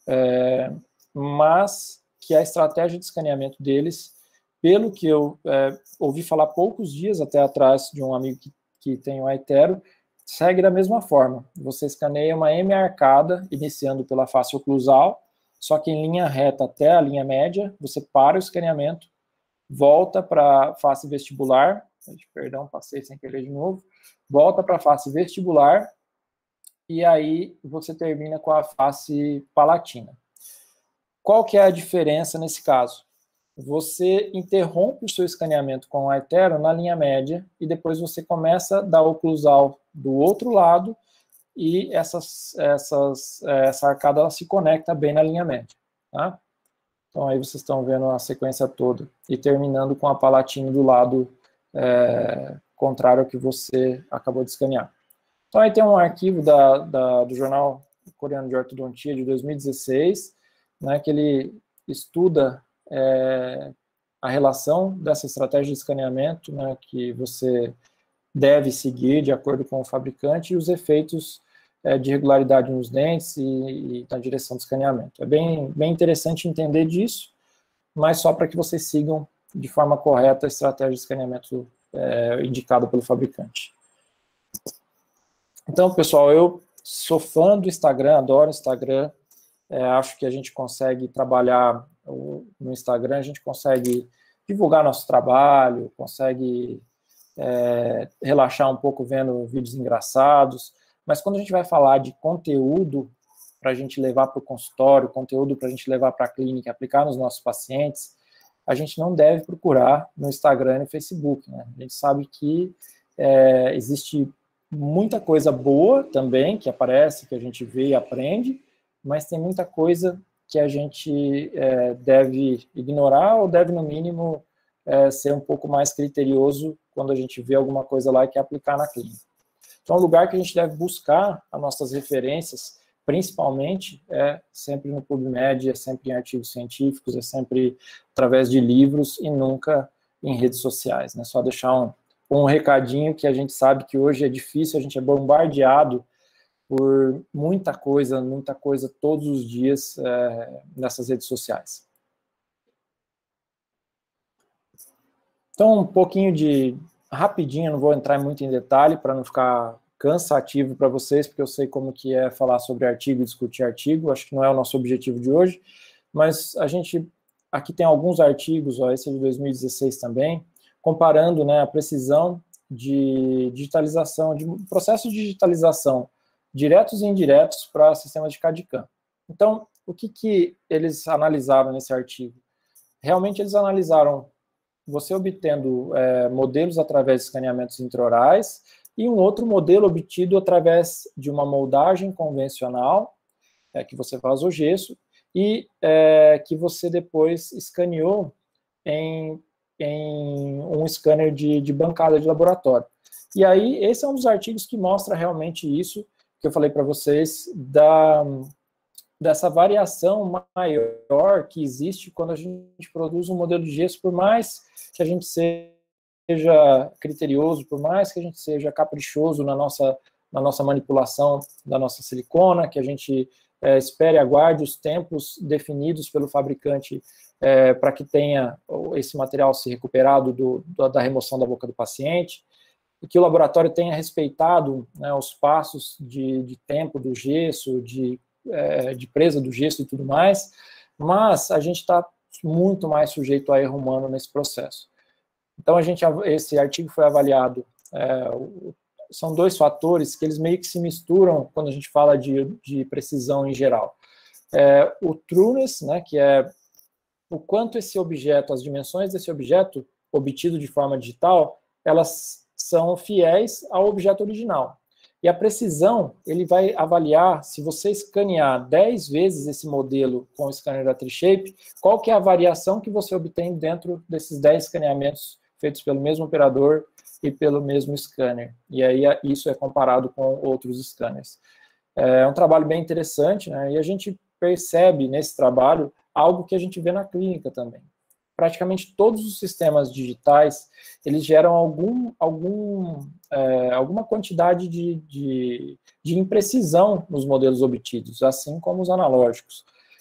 é, mas que a estratégia de escaneamento deles, pelo que eu é, ouvi falar poucos dias até atrás de um amigo que, que tem o iTero, segue da mesma forma. Você escaneia uma M arcada, iniciando pela face oclusal, só que em linha reta até a linha média, você para o escaneamento, volta para a face vestibular, perdão, passei sem querer de novo, volta para a face vestibular, e aí você termina com a face palatina. Qual que é a diferença nesse caso? Você interrompe o seu escaneamento com o iTero na linha média e depois você começa da oclusal do outro lado e essas, essas, essa arcada ela se conecta bem na linha média. Tá? Então aí vocês estão vendo a sequência toda e terminando com a palatina do lado é, contrário ao que você acabou de escanear. Então, aí tem um arquivo da, da, do Jornal Coreano de Ortodontia de dois mil e dezesseis, né, que ele estuda é, a relação dessa estratégia de escaneamento, né, que você deve seguir de acordo com o fabricante, e os efeitos é, de regularidade nos dentes e, e na direção do escaneamento. É bem, bem interessante entender disso, mas só para que vocês sigam de forma correta a estratégia de escaneamento é, indicada pelo fabricante. Então, pessoal, eu sou fã do Instagram, adoro o Instagram, é, acho que a gente consegue trabalhar no Instagram, a gente consegue divulgar nosso trabalho, consegue é, relaxar um pouco vendo vídeos engraçados, mas quando a gente vai falar de conteúdo para a gente levar para o consultório, conteúdo para a gente levar para a clínica, aplicar nos nossos pacientes, a gente não deve procurar no Instagram e no Facebook, né? A gente sabe que é, existe muita coisa boa também, que aparece, que a gente vê e aprende, mas tem muita coisa que a gente é, deve ignorar ou deve, no mínimo, é, ser um pouco mais criterioso quando a gente vê alguma coisa lá e quer aplicar na clínica. Então, o lugar que a gente deve buscar as nossas referências, principalmente, é sempre no PubMed, é sempre em artigos científicos, é sempre através de livros e nunca em redes sociais, né? Só deixar um um recadinho que a gente sabe que hoje é difícil, a gente é bombardeado por muita coisa, muita coisa todos os dias é, nessas redes sociais. Então, um pouquinho de, rapidinho, não vou entrar muito em detalhe para não ficar cansativo para vocês, porque eu sei como que é falar sobre artigo e discutir artigo, acho que não é o nosso objetivo de hoje, mas a gente, aqui tem alguns artigos, ó, esse é de dois mil e dezesseis também, comparando, né, a precisão de digitalização, de processos de digitalização diretos e indiretos para sistemas de C A D C A M. Então, o que, que eles analisaram nesse artigo? Realmente eles analisaram você obtendo é, modelos através de escaneamentos intraorais e um outro modelo obtido através de uma moldagem convencional, é, que você faz o gesso, e é, que você depois escaneou em em um scanner de, de bancada de laboratório. E aí, esse é um dos artigos que mostra realmente isso, que eu falei para vocês, da, dessa variação maior que existe quando a gente produz um modelo de gesso, por mais que a gente seja criterioso, por mais que a gente seja caprichoso na nossa, na nossa manipulação da nossa silicona, que a gente é, espere e aguarde os tempos definidos pelo fabricante é, para que tenha esse material se recuperado do, do, da remoção da boca do paciente, e que o laboratório tenha respeitado, né, os passos de, de tempo do gesso, de, é, de presa do gesso e tudo mais, mas a gente está muito mais sujeito a erro humano nesse processo. Então, a gente, esse artigo foi avaliado, é, são dois fatores que eles meio que se misturam quando a gente fala de, de precisão em geral. É, o trueness, né, que é o quanto esse objeto, as dimensões desse objeto obtido de forma digital, elas são fiéis ao objeto original. E a precisão, ele vai avaliar, se você escanear dez vezes esse modelo com o scanner da Tri-Shape, qual que é a variação que você obtém dentro desses dez escaneamentos feitos pelo mesmo operador e pelo mesmo scanner. E aí isso é comparado com outros scanners. É um trabalho bem interessante, né? E a gente percebe nesse trabalho algo que a gente vê na clínica também. Praticamente todos os sistemas digitais, eles geram algum, algum, é, alguma quantidade de, de, de imprecisão nos modelos obtidos, assim como os analógicos.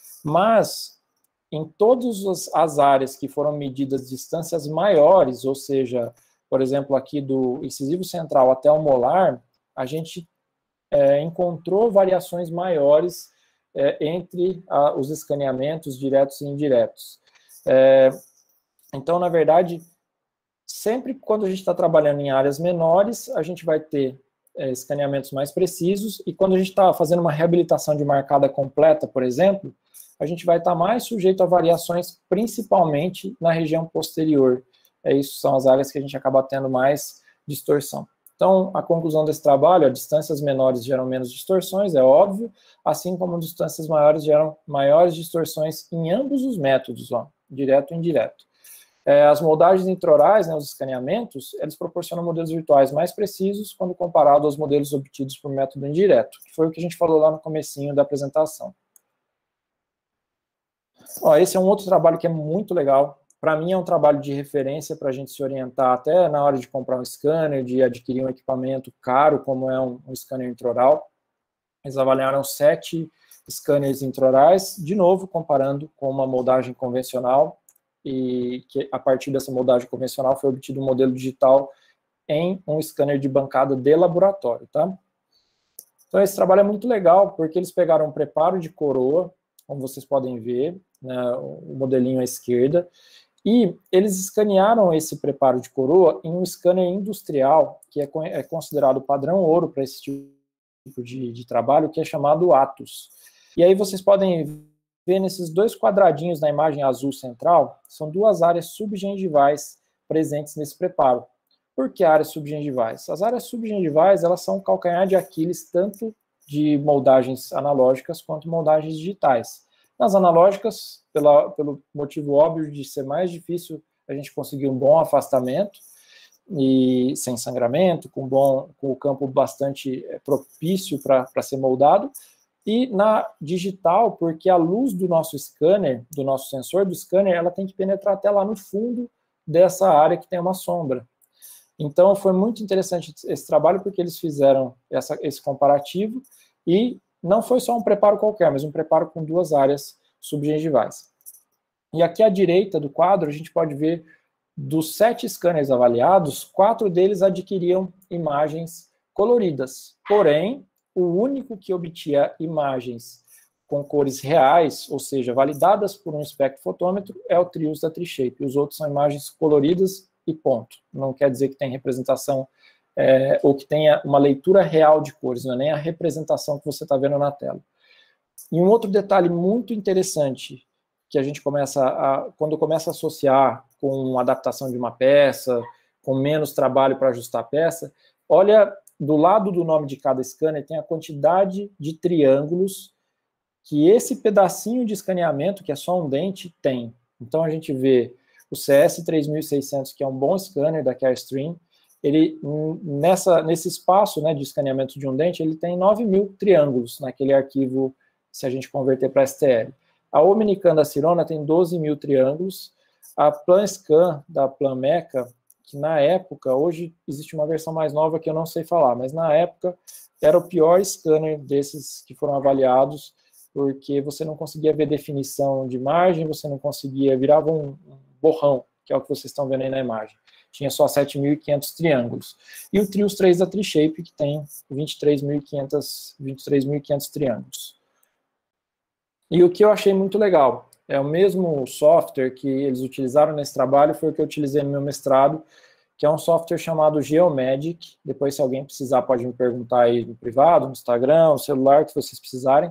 Mas, em todas as áreas que foram medidas distâncias maiores, ou seja, por exemplo, aqui do incisivo central até o molar, a gente é, encontrou variações maiores é, entre a, os escaneamentos diretos e indiretos. É, então, na verdade, sempre quando a gente está trabalhando em áreas menores, a gente vai ter é, escaneamentos mais precisos, e quando a gente está fazendo uma reabilitação de marcada completa, por exemplo, a gente vai estar tá mais sujeito a variações, principalmente na região posterior. É isso, são as áreas que a gente acaba tendo mais distorção. Então, a conclusão desse trabalho, a distâncias menores geram menos distorções, é óbvio, assim como distâncias maiores geram maiores distorções em ambos os métodos, ó, direto e indireto. É, as moldagens intraorais, né, os escaneamentos, eles proporcionam modelos virtuais mais precisos quando comparado aos modelos obtidos por método indireto, que foi o que a gente falou lá no comecinho da apresentação. Ó, esse é um outro trabalho que é muito legal. Para mim é um trabalho de referência para a gente se orientar até na hora de comprar um scanner, de adquirir um equipamento caro, como é um, um scanner intraoral. Eles avaliaram sete scanners intraorais, de novo comparando com uma moldagem convencional, e que a partir dessa moldagem convencional foi obtido um modelo digital em um scanner de bancada de laboratório, tá? Então esse trabalho é muito legal, porque eles pegaram um preparo de coroa, como vocês podem ver, né, o modelinho à esquerda, e eles escanearam esse preparo de coroa em um scanner industrial, que é, é considerado padrão ouro para esse tipo de, de trabalho, que é chamado Atos. E aí vocês podem ver nesses dois quadradinhos na imagem azul central, são duas áreas subgengivais presentes nesse preparo. Por que áreas subgengivais? As áreas subgengivais, elas são o calcanhar de Aquiles, tanto de moldagens analógicas quanto moldagens digitais. Nas analógicas, pela, pelo motivo óbvio de ser mais difícil a gente conseguir um bom afastamento, e sem sangramento, com, bom, com o campo bastante propício para ser moldado, e na digital, porque a luz do nosso scanner, do nosso sensor do scanner, ela tem que penetrar até lá no fundo dessa área que tem uma sombra. Então, foi muito interessante esse trabalho, porque eles fizeram essa, esse comparativo, e não foi só um preparo qualquer, mas um preparo com duas áreas subgengivais. E aqui à direita do quadro, a gente pode ver, dos sete scanners avaliados, quatro deles adquiriam imagens coloridas. Porém, o único que obtinha imagens com cores reais, ou seja, validadas por um espectrofotômetro, é o Trius da Tri-Shape. Os outros são imagens coloridas e ponto. Não quer dizer que tem representação, é, ou que tenha uma leitura real de cores, não é nem a representação que você está vendo na tela. E um outro detalhe muito interessante, que a gente começa a, quando começa a associar com a adaptação de uma peça, com menos trabalho para ajustar a peça, olha, do lado do nome de cada scanner tem a quantidade de triângulos que esse pedacinho de escaneamento, que é só um dente, tem. Então a gente vê o C S três mil e seiscentos, que é um bom scanner da Carestream, ele, nessa, nesse espaço, né, de escaneamento de um dente, ele tem nove mil triângulos naquele arquivo se a gente converter para S T L. A Omnicam da Sirona tem doze mil triângulos, a PlanScan da Planmeca, que na época, hoje existe uma versão mais nova que eu não sei falar, mas na época era o pior scanner desses que foram avaliados, porque você não conseguia ver definição de imagem, você não conseguia, virava um, um borrão, que é o que vocês estão vendo aí na imagem. Tinha só sete mil e quinhentos triângulos. E o Trios três da Trishape, que tem vinte e três mil e quinhentos triângulos. E o que eu achei muito legal, é o mesmo software que eles utilizaram nesse trabalho, foi o que eu utilizei no meu mestrado, que é um software chamado Geomagic. Depois, se alguém precisar, pode me perguntar aí no privado, no Instagram, no celular, que vocês precisarem.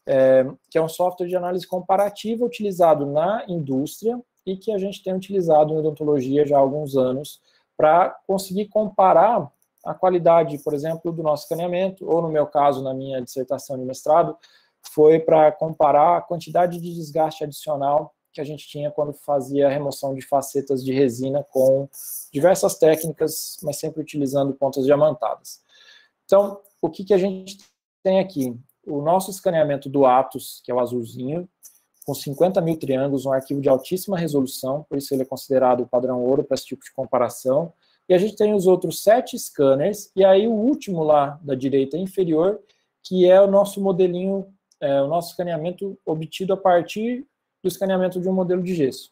É, que é um software de análise comparativa utilizado na indústria e que a gente tem utilizado em odontologia já há alguns anos para conseguir comparar a qualidade, por exemplo, do nosso escaneamento, ou no meu caso, na minha dissertação de mestrado, foi para comparar a quantidade de desgaste adicional que a gente tinha quando fazia a remoção de facetas de resina com diversas técnicas, mas sempre utilizando pontas diamantadas. Então, o que, que a gente tem aqui? O nosso escaneamento do Atos, que é o azulzinho, com cinquenta mil triângulos, um arquivo de altíssima resolução, por isso ele é considerado o padrão ouro para esse tipo de comparação. E a gente tem os outros sete scanners, e aí o último lá da direita inferior, que é o nosso modelinho, é, o nosso escaneamento obtido a partir do escaneamento de um modelo de gesso,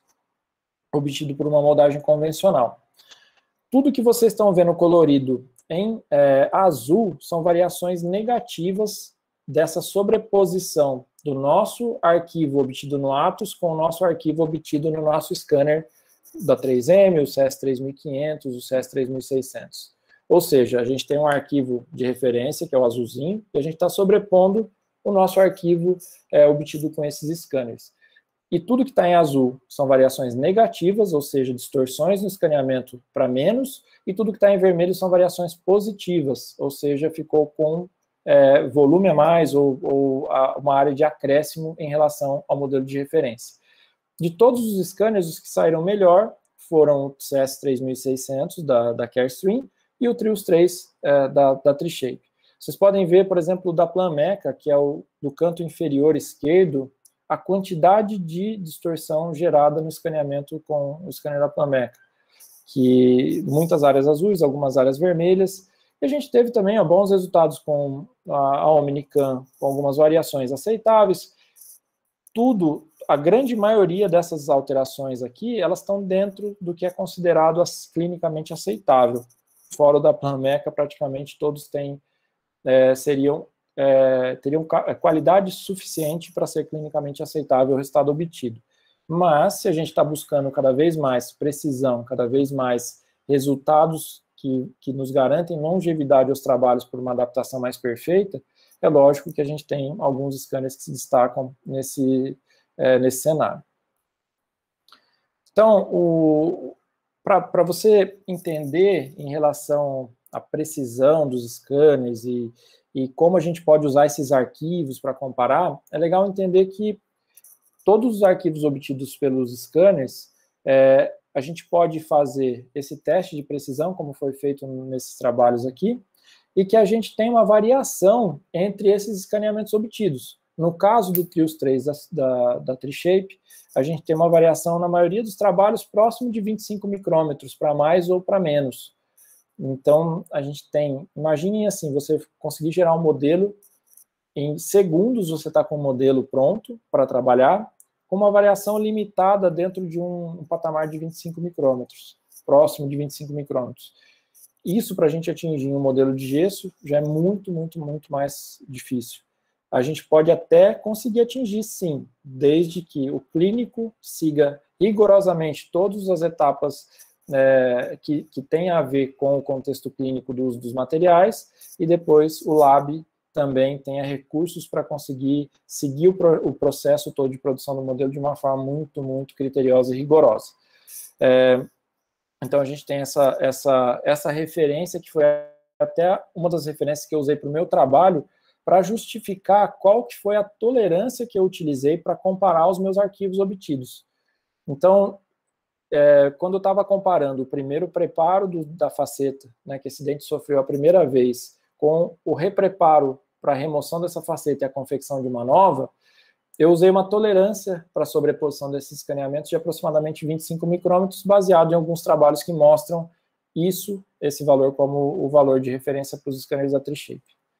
obtido por uma moldagem convencional. Tudo que vocês estão vendo colorido em é, azul são variações negativas dessa sobreposição do nosso arquivo obtido no Atos com o nosso arquivo obtido no nosso scanner da três M, o C S três mil e quinhentos, o C S três mil e seiscentos. Ou seja, a gente tem um arquivo de referência, que é o azulzinho, e a gente está sobrepondo o nosso arquivo é, obtido com esses scanners. E tudo que está em azul são variações negativas, ou seja, distorções no escaneamento para menos, e tudo que está em vermelho são variações positivas, ou seja, ficou com é, volume a mais ou, ou a, uma área de acréscimo em relação ao modelo de referência. De todos os scanners, os que saíram melhor foram o C S três mil e seiscentos da, da Carestream e o Trios três é, da, da Trishape. Vocês podem ver, por exemplo, o da Planmeca, que é o do canto inferior esquerdo, a quantidade de distorção gerada no escaneamento com o scanner da Planmeca, que muitas áreas azuis, algumas áreas vermelhas, e a gente teve também ó, bons resultados com a, a Omnicam, com algumas variações aceitáveis. Tudo, a grande maioria dessas alterações aqui, elas estão dentro do que é considerado as, clinicamente aceitável. Fora da Planmeca, praticamente todos têm, é, seriam É, teriam qualidade suficiente para ser clinicamente aceitável o resultado obtido. Mas, se a gente está buscando cada vez mais precisão, cada vez mais resultados que, que nos garantem longevidade aos trabalhos por uma adaptação mais perfeita, é lógico que a gente tem alguns scanners que se destacam nesse, é, nesse cenário. Então, para você entender em relação à precisão dos scanners e E como a gente pode usar esses arquivos para comparar, é legal entender que todos os arquivos obtidos pelos scanners, é, a gente pode fazer esse teste de precisão, como foi feito nesses trabalhos aqui, e que a gente tem uma variação entre esses escaneamentos obtidos. No caso do Trios três da, da, da Trishape, a gente tem uma variação na maioria dos trabalhos próximo de vinte e cinco micrômetros, para mais ou para menos. Então, a gente tem, imaginem assim, você conseguir gerar um modelo, em segundos você está com o modelo pronto para trabalhar, com uma variação limitada dentro de um, um patamar de vinte e cinco micrômetros, próximo de vinte e cinco micrômetros. Isso, para a gente atingir um modelo de gesso, já é muito, muito, muito mais difícil. A gente pode até conseguir atingir, sim, desde que o clínico siga rigorosamente todas as etapas É, que, que tem a ver com o contexto clínico do uso dos materiais, e depois o lab também tenha recursos para conseguir seguir o, pro, o processo todo de produção do modelo de uma forma muito, muito criteriosa e rigorosa. É, então, a gente tem essa, essa, essa referência, que foi até uma das referências que eu usei para o meu trabalho, para justificar qual que foi a tolerância que eu utilizei para comparar os meus arquivos obtidos. Então, É, quando eu estava comparando o primeiro preparo do, da faceta, né, que esse dente sofreu a primeira vez, com o repreparo para a remoção dessa faceta e a confecção de uma nova, eu usei uma tolerância para a sobreposição desses escaneamentos de aproximadamente vinte e cinco micrômetros, baseado em alguns trabalhos que mostram isso, esse valor, como o valor de referência para os escâneres da Tri-Shape.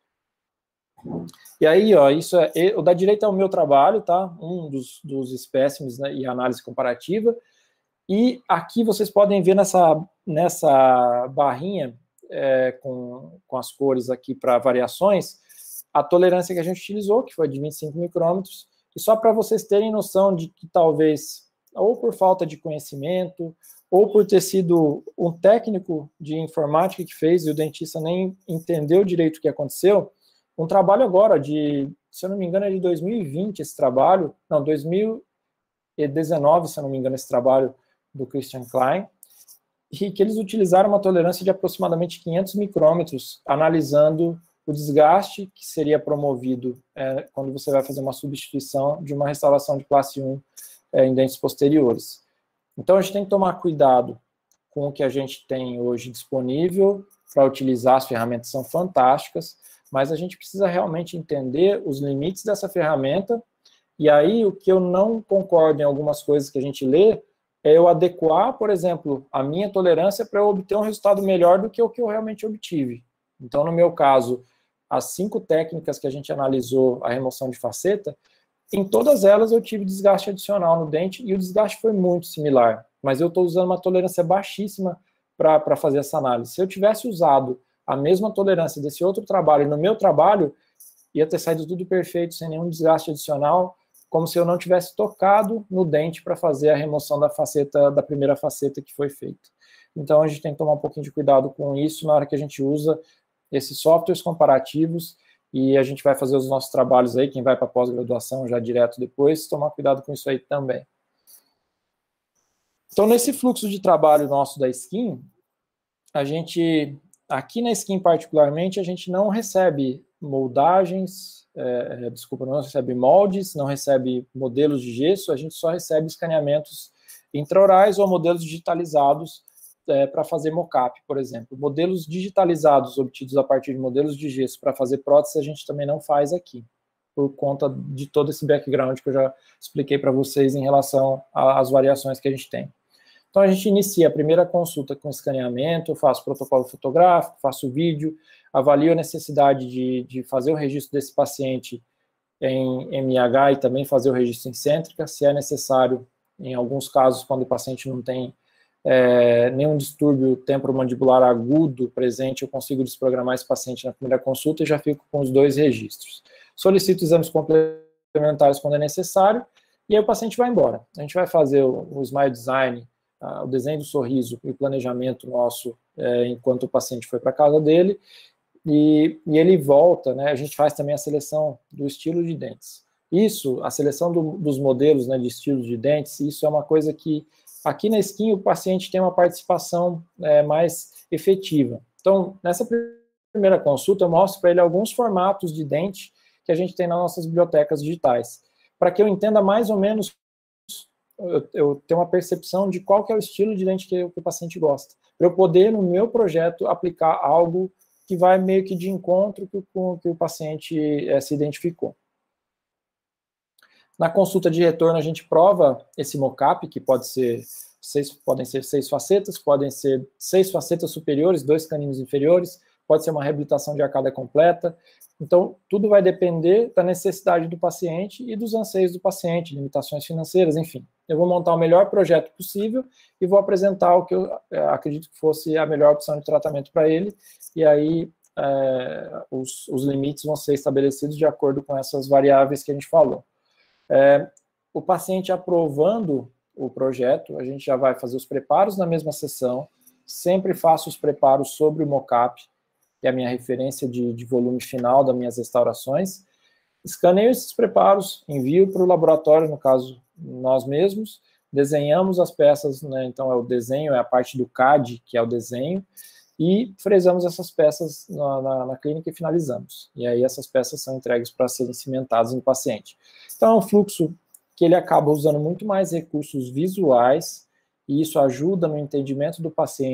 E aí, ó, isso é, o da direita é o meu trabalho, tá? Um dos, dos espécimes, né, e análise comparativa. E aqui vocês podem ver nessa, nessa barrinha, é, com, com as cores aqui para variações, a tolerância que a gente utilizou, que foi de vinte e cinco micrômetros, e só para vocês terem noção de que talvez, ou por falta de conhecimento, ou por ter sido um técnico de informática que fez, e o dentista nem entendeu direito o que aconteceu, um trabalho agora de, se eu não me engano, é de dois mil e vinte esse trabalho, não, dois mil e dezenove, se eu não me engano, esse trabalho do Christian Klein, e que eles utilizaram uma tolerância de aproximadamente quinhentos micrômetros, analisando o desgaste que seria promovido é, quando você vai fazer uma substituição de uma restauração de classe um é, em dentes posteriores. Então, a gente tem que tomar cuidado com o que a gente tem hoje disponível para utilizar. As ferramentas são fantásticas, mas a gente precisa realmente entender os limites dessa ferramenta, e aí o que eu não concordo em algumas coisas que a gente lê é eu adequar, por exemplo, a minha tolerância para eu obter um resultado melhor do que o que eu realmente obtive. Então, no meu caso, as cinco técnicas que a gente analisou a remoção de faceta, em todas elas eu tive desgaste adicional no dente, e o desgaste foi muito similar, mas eu estou usando uma tolerância baixíssima para fazer essa análise. Se eu tivesse usado a mesma tolerância desse outro trabalho no meu trabalho, ia ter saído tudo perfeito, sem nenhum desgaste adicional, como se eu não tivesse tocado no dente para fazer a remoção da faceta, da primeira faceta que foi feita. Então, a gente tem que tomar um pouquinho de cuidado com isso na hora que a gente usa esses softwares comparativos, e a gente vai fazer os nossos trabalhos aí, quem vai para pós-graduação já direto depois, tomar cuidado com isso aí também. Então, nesse fluxo de trabalho nosso da Skin, a gente, aqui na Skin particularmente, a gente não recebe moldagens, é, desculpa, não recebe moldes, não recebe modelos de gesso, a gente só recebe escaneamentos intraorais ou modelos digitalizados é, para fazer mocap, por exemplo. Modelos digitalizados obtidos a partir de modelos de gesso para fazer prótese, a gente também não faz aqui, por conta de todo esse background que eu já expliquei para vocês em relação às variações que a gente tem. Então, a gente inicia a primeira consulta com escaneamento, eu faço protocolo fotográfico, faço vídeo, avalio a necessidade de, de fazer o registro desse paciente em M H e também fazer o registro em cêntrica, se é necessário, em alguns casos, quando o paciente não tem é, nenhum distúrbio temporomandibular agudo presente, eu consigo desprogramar esse paciente na primeira consulta e já fico com os dois registros. Solicito exames complementares quando é necessário, e aí o paciente vai embora. A gente vai fazer o, o Smile Design, o desenho do sorriso e o planejamento nosso é, enquanto o paciente foi para casa dele, e, e ele volta, né, a gente faz também a seleção do estilo de dentes. Isso, a seleção do, dos modelos, né, de estilos de dentes, isso é uma coisa que aqui na Skin o paciente tem uma participação é, mais efetiva. Então, nessa primeira consulta eu mostro para ele alguns formatos de dente que a gente tem nas nossas bibliotecas digitais, para que eu entenda mais ou menos, Eu, eu tenho uma percepção de qual que é o estilo de dente que, que o paciente gosta, para eu poder, no meu projeto, aplicar algo que vai meio que de encontro com o que o paciente é, se identificou. Na consulta de retorno, a gente prova esse mocap, que pode ser seis, podem ser seis facetas, podem ser seis facetas superiores, dois caninos inferiores, pode ser uma reabilitação de arcada completa. Então, tudo vai depender da necessidade do paciente e dos anseios do paciente, limitações financeiras, enfim. Eu vou montar o melhor projeto possível e vou apresentar o que eu é, acredito que fosse a melhor opção de tratamento para ele, e aí é, os, os limites vão ser estabelecidos de acordo com essas variáveis que a gente falou. É, o paciente aprovando o projeto, a gente já vai fazer os preparos na mesma sessão, sempre faço os preparos sobre o mocap, que é a minha referência de, de volume final das minhas restaurações, escaneio esses preparos, envio para o laboratório, no caso, nós mesmos, desenhamos as peças, né, então é o desenho, é a parte do C A D, que é o desenho, e fresamos essas peças na, na, na clínica e finalizamos. E aí essas peças são entregues para serem cimentadas no paciente. Então é um fluxo que ele acaba usando muito mais recursos visuais, e isso ajuda no entendimento do paciente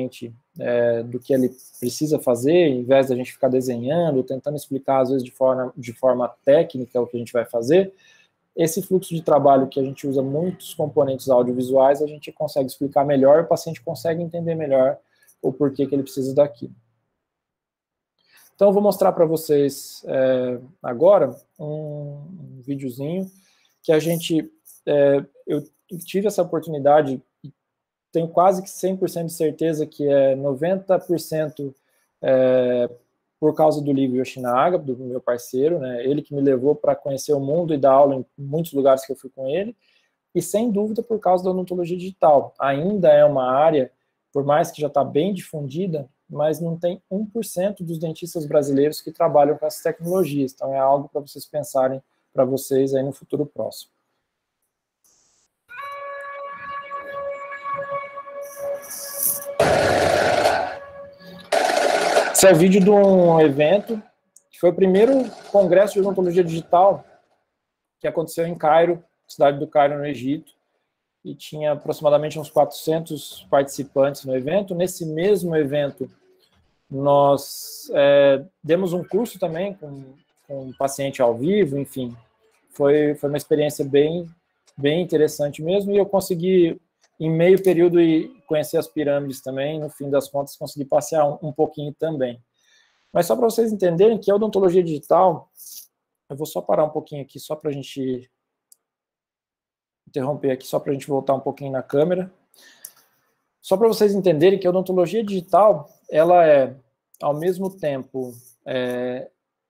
é, do que ele precisa fazer, em vez da gente ficar desenhando, tentando explicar, às vezes, de forma, de forma técnica o que a gente vai fazer, esse fluxo de trabalho que a gente usa muitos componentes audiovisuais, a gente consegue explicar melhor, o paciente consegue entender melhor o porquê que ele precisa daquilo. Então, eu vou mostrar para vocês é, agora um, um videozinho que a gente, é, eu tive essa oportunidade, tenho quase que cem por cento de certeza que é noventa por cento é, por causa do Lívio Yoshinaga, do meu parceiro, né, ele que me levou para conhecer o mundo e dar aula em muitos lugares que eu fui com ele, e sem dúvida por causa da odontologia digital. Ainda é uma área, por mais que já está bem difundida, mas não tem um por cento dos dentistas brasileiros que trabalham com essas tecnologias, então é algo para vocês pensarem para vocês aí no futuro próximo. Esse é o vídeo de um evento, que foi o primeiro congresso de odontologia digital que aconteceu em Cairo, cidade do Cairo, no Egito, e tinha aproximadamente uns quatrocentos participantes no evento. Nesse mesmo evento, nós é, demos um curso também com, com um paciente ao vivo, enfim, foi, foi uma experiência bem, bem interessante mesmo, e eu consegui, em meio período, e conhecer as pirâmides também, no fim das contas, consegui passear um, um pouquinho também. Mas só para vocês entenderem que a odontologia digital, eu vou só parar um pouquinho aqui, só para a gente interromper aqui, só para a gente voltar um pouquinho na câmera. Só para vocês entenderem que a odontologia digital, ela é, ao mesmo tempo, é,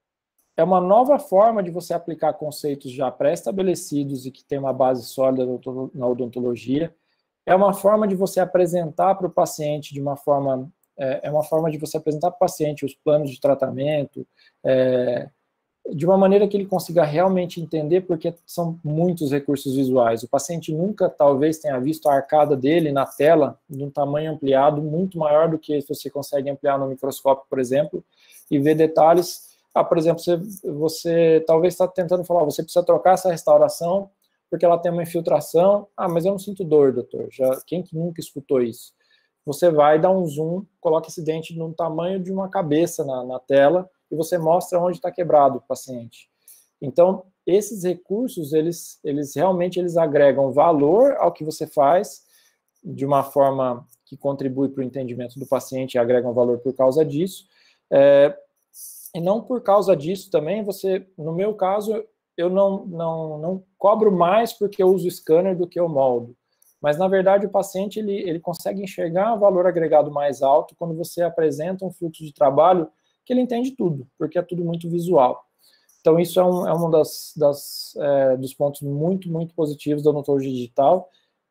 é uma nova forma de você aplicar conceitos já pré-estabelecidos e que tem uma base sólida na odontologia. É uma forma de você apresentar para o paciente de uma forma, é, é uma forma de você apresentar para o paciente os planos de tratamento, é, de uma maneira que ele consiga realmente entender, porque são muitos recursos visuais. O paciente nunca, talvez, tenha visto a arcada dele na tela, de um tamanho ampliado, muito maior do que você consegue ampliar no microscópio, por exemplo, e ver detalhes. Ah, por exemplo, você, você talvez está tentando falar, você precisa trocar essa restauração, porque ela tem uma infiltração. Ah, mas eu não sinto dor, doutor. Já, quem que nunca escutou isso? Você vai dar um zoom, coloca esse dente no tamanho de uma cabeça na, na tela, e você mostra onde está quebrado o paciente. Então, esses recursos, eles, eles realmente eles agregam valor ao que você faz, de uma forma que contribui para o entendimento do paciente, e agregam valor por causa disso. É, e não por causa disso também, você, no meu caso, eu não, não, não cobro mais porque eu uso o scanner do que eu moldo. Mas, na verdade, o paciente ele, ele consegue enxergar um valor agregado mais alto quando você apresenta um fluxo de trabalho que ele entende tudo, porque é tudo muito visual. Então, isso é um, é um das, das, é, dos pontos muito, muito positivos da odontologia digital,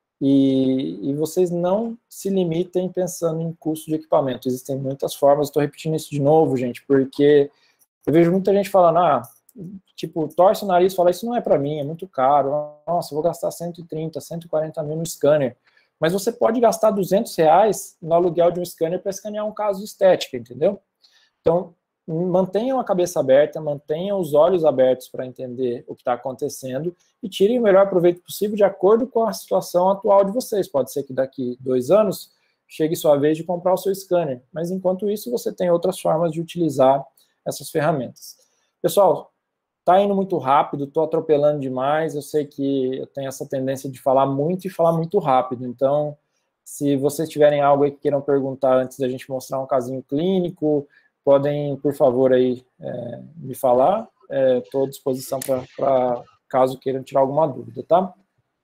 e, e vocês não se limitem pensando em custo de equipamento. Existem muitas formas, estou repetindo isso de novo, gente, porque eu vejo muita gente falando, ah, tipo, torce o nariz e fala, isso não é para mim, é muito caro, nossa, eu vou gastar cento e trinta, cento e quarenta mil no scanner. Mas você pode gastar duzentos reais no aluguel de um scanner para escanear um caso de estética, entendeu? Então, mantenham a cabeça aberta, mantenham os olhos abertos para entender o que está acontecendo e tirem o melhor proveito possível de acordo com a situação atual de vocês. Pode ser que daqui dois anos chegue sua vez de comprar o seu scanner, mas enquanto isso você tem outras formas de utilizar essas ferramentas. Pessoal, está indo muito rápido, estou atropelando demais, eu sei que eu tenho essa tendência de falar muito e falar muito rápido, então se vocês tiverem algo aí que queiram perguntar antes da gente mostrar um casinho clínico, podem, por favor, aí é, me falar. Estou é, à disposição para caso queiram tirar alguma dúvida, tá?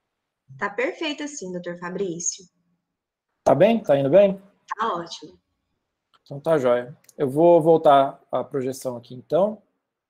Tá perfeito assim, doutor Fabrício. Tá bem? Tá indo bem? Tá ótimo. Então tá jóia. Eu vou voltar a projeção aqui, então.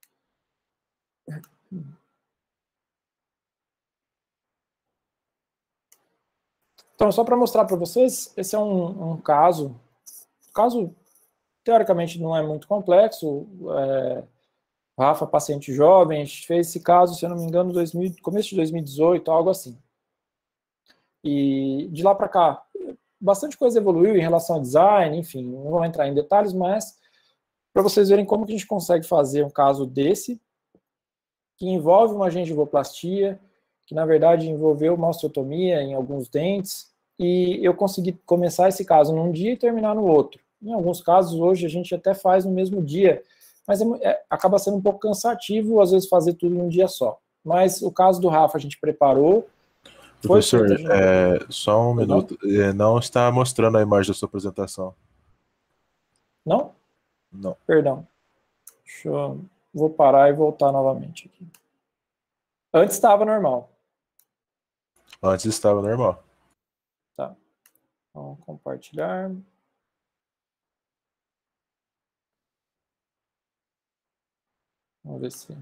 Então, só para mostrar para vocês, esse é um, um caso, caso teoricamente não é muito complexo. É, Rafa, paciente jovem, a gente fez esse caso, se eu não me engano, dois mil, começo de dois mil e dezoito, algo assim. E de lá para cá, bastante coisa evoluiu em relação ao design, enfim, não vou entrar em detalhes, mas para vocês verem como que a gente consegue fazer um caso desse, que envolve uma gengivoplastia, que na verdade envolveu uma osteotomia em alguns dentes, e eu consegui começar esse caso num dia e terminar no outro. Em alguns casos, hoje, a gente até faz no mesmo dia, mas é, é, acaba sendo um pouco cansativo, às vezes, fazer tudo em um dia só. Mas o caso do Rafa, a gente preparou. Professor, Foi gente... é, só um minuto. Não? não está mostrando a imagem da sua apresentação. Não? Não. Perdão. Deixa eu... Vou parar e voltar novamente aqui. Antes estava normal. Antes estava normal. Tá. Vamos compartilhar. Vamos ver se...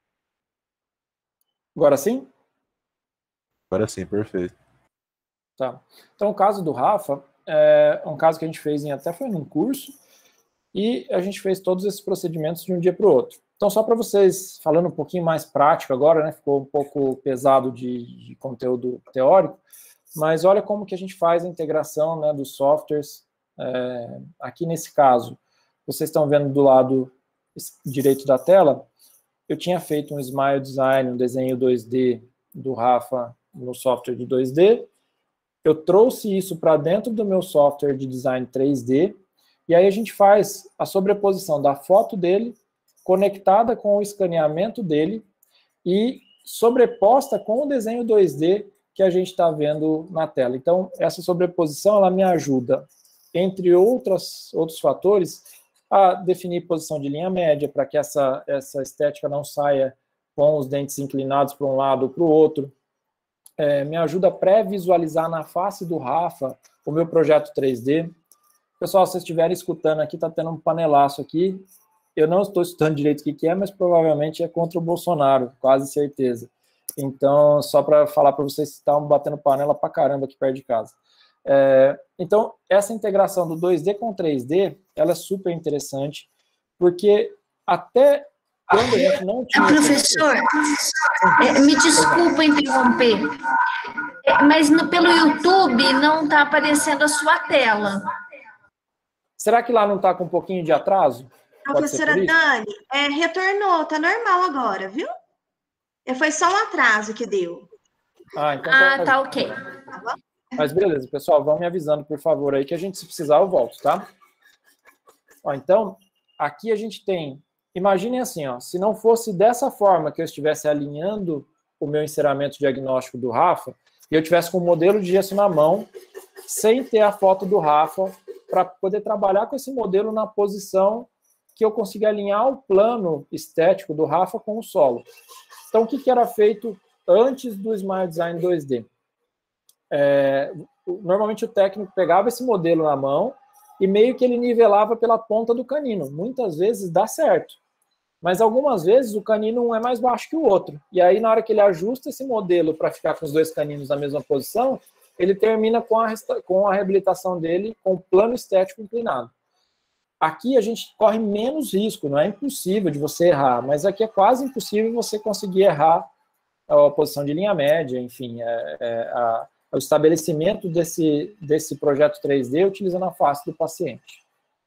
Agora sim? Agora sim, perfeito. Tá. Então, o caso do Rafa é um caso que a gente fez em, até foi num curso, e a gente fez todos esses procedimentos de um dia para o outro. Então, só para vocês, falando um pouquinho mais prático agora, né, ficou um pouco pesado de, de conteúdo teórico, mas olha como que a gente faz a integração, né, dos softwares. É, aqui nesse caso, vocês estão vendo do lado direito da tela, eu tinha feito um Smile Design, um desenho dois D do Rafa no software de dois D, eu trouxe isso para dentro do meu software de design três D, e aí a gente faz a sobreposição da foto dele, conectada com o escaneamento dele, e sobreposta com o desenho dois D que a gente está vendo na tela. Então, essa sobreposição, ela me ajuda, entre outras, outros fatores, a definir posição de linha média, para que essa, essa estética não saia com os dentes inclinados para um lado ou para o outro. É, me ajuda a pré-visualizar na face do Rafa o meu projeto três D. Pessoal, se vocês estiverem escutando aqui, está tendo um panelaço aqui. Eu não estou estudando direito o que, que é, mas provavelmente é contra o Bolsonaro, quase certeza. Então, só para falar para vocês que estão batendo panela para caramba aqui perto de casa. É, então, essa integração do dois D com três D, ela é super interessante, porque até quando a gente não tinha... Professor, é, me desculpa interromper, é, mas no, pelo YouTube não está aparecendo a sua tela. Será que lá não está com um pouquinho de atraso? Professora Dani, é, retornou, tá normal agora, viu? Foi só um atraso que deu. Ah, então ah tá, tá ok. Mas beleza, pessoal, vão me avisando, por favor, aí, que a gente, se precisar, eu volto, tá? Ó, então, aqui a gente tem... Imaginem assim, ó, se não fosse dessa forma que eu estivesse alinhando o meu enceramento diagnóstico do Rafa, e eu tivesse com o modelo de gesso na mão, sem ter a foto do Rafa, para poder trabalhar com esse modelo na posição que eu consiga alinhar o plano estético do Rafa com o solo. Então, o que, que era feito antes do Smile Design dois D? É, normalmente o técnico pegava esse modelo na mão e meio que ele nivelava pela ponta do canino. Muitas vezes dá certo, mas algumas vezes o canino um é mais baixo que o outro. E aí, na hora que ele ajusta esse modelo para ficar com os dois caninos na mesma posição, ele termina com a, com a reabilitação dele com o plano estético inclinado. Aqui a gente corre menos risco, não é impossível de você errar, mas aqui é quase impossível você conseguir errar a posição de linha média, enfim, é, é, a, o estabelecimento desse, desse projeto três D utilizando a face do paciente.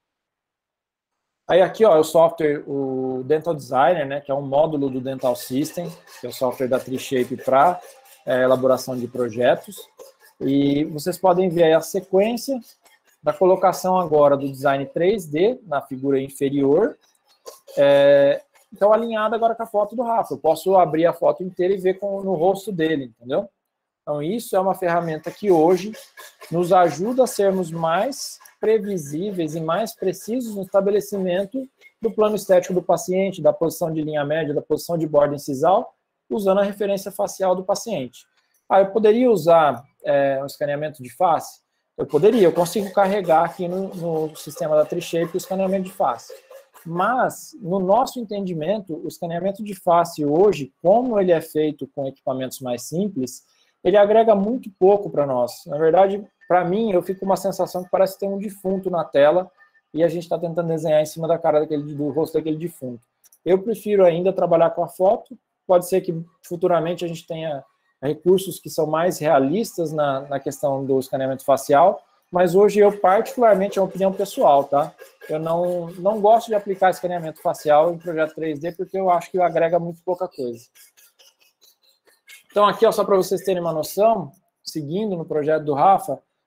Aí aqui, ó, é o software, o Dental Designer, né, que é um módulo do Dental System, que é o software da Trishape para é, elaboração de projetos. E vocês podem ver aí a sequência da colocação agora do design três D na figura inferior, é, então alinhada agora com a foto do Rafa. Eu posso abrir a foto inteira e ver com, no rosto dele, entendeu? Então isso é uma ferramenta que hoje nos ajuda a sermos mais previsíveis e mais precisos no estabelecimento do plano estético do paciente, da posição de linha média, da posição de borda incisal, usando a referência facial do paciente. Ah, eu poderia usar é, um escaneamento de face? Eu poderia, eu consigo carregar aqui no, no sistema da Trishape o escaneamento de face. Mas, no nosso entendimento, o escaneamento de face hoje, como ele é feito com equipamentos mais simples, ele agrega muito pouco para nós. Na verdade, para mim, eu fico com uma sensação que parece ter um defunto na tela e a gente está tentando desenhar em cima da cara daquele, do rosto daquele defunto. Eu prefiro ainda trabalhar com a foto, pode ser que futuramente a gente tenha recursos que são mais realistas na, na questão do escaneamento facial, mas hoje eu particularmente, é uma opinião pessoal, tá? Eu não, não gosto de aplicar escaneamento facial em projeto três D porque eu acho que agrega muito pouca coisa. Então aqui, ó, só para vocês terem uma noção, seguindo no projeto do Rafa,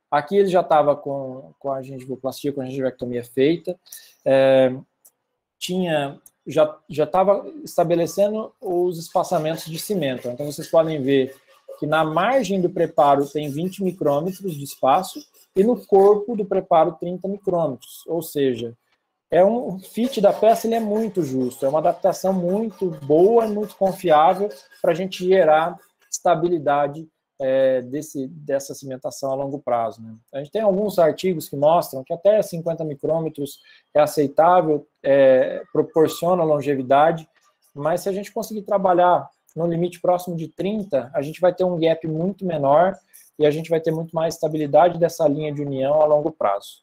Aqui ele já estava com, com a gengivoplastia, com a gengivectomia feita, é, tinha, já estava estabelecendo os espaçamentos de cimento. Então, vocês podem ver que na margem do preparo tem vinte micrômetros de espaço e no corpo do preparo trinta micrômetros, ou seja, é um fit da peça, ele é muito justo, é uma adaptação muito boa e muito confiável para a gente gerar estabilidade é, desse, dessa cimentação a longo prazo. Né? A gente tem alguns artigos que mostram que até cinquenta micrômetros é aceitável, é, proporciona longevidade, mas se a gente conseguir trabalhar no limite próximo de trinta, a gente vai ter um gap muito menor e a gente vai ter muito mais estabilidade dessa linha de união a longo prazo.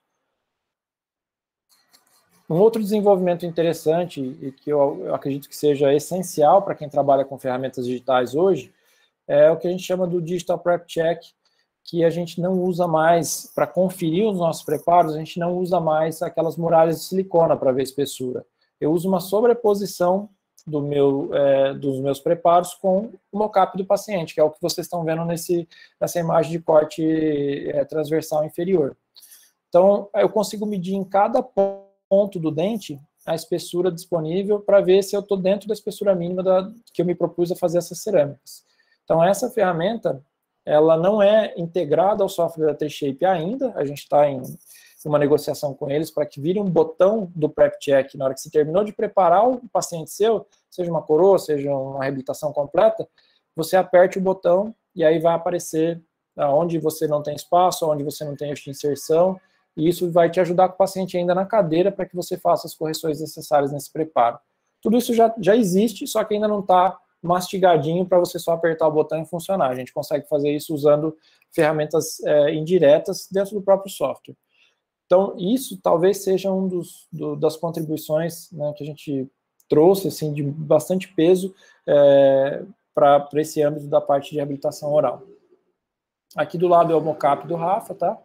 Um outro desenvolvimento interessante e que eu, eu acredito que seja essencial para quem trabalha com ferramentas digitais hoje é o que a gente chama do Digital Prep Check, que a gente não usa mais, para conferir os nossos preparos, a gente não usa mais aquelas muralhas de silicona para ver espessura. Eu uso uma sobreposição do meu, é, dos meus preparos com o mockup do paciente, que é o que vocês estão vendo nesse, nessa imagem de corte é, transversal inferior. Então, eu consigo medir em cada ponto do dente a espessura disponível para ver se eu estou dentro da espessura mínima da, que eu me propus a fazer essas cerâmicas. Então, essa ferramenta, ela não é integrada ao software da T-Shape ainda, a gente está em uma negociação com eles para que vire um botão do Prep Check na hora que você terminou de preparar o paciente seu, seja uma coroa, seja uma reabilitação completa, você aperte o botão e aí vai aparecer onde você não tem espaço, onde você não tem eixo de inserção, e isso vai te ajudar com o paciente ainda na cadeira para que você faça as correções necessárias nesse preparo. Tudo isso já, já existe, só que ainda não está mastigadinho para você só apertar o botão e funcionar. A gente consegue fazer isso usando ferramentas é, indiretas dentro do próprio software. Então, isso talvez seja um dos, do, das contribuições, né, que a gente trouxe, assim, de bastante peso é, para esse âmbito da parte de reabilitação oral. Aqui do lado é o mockup do Rafa, tá?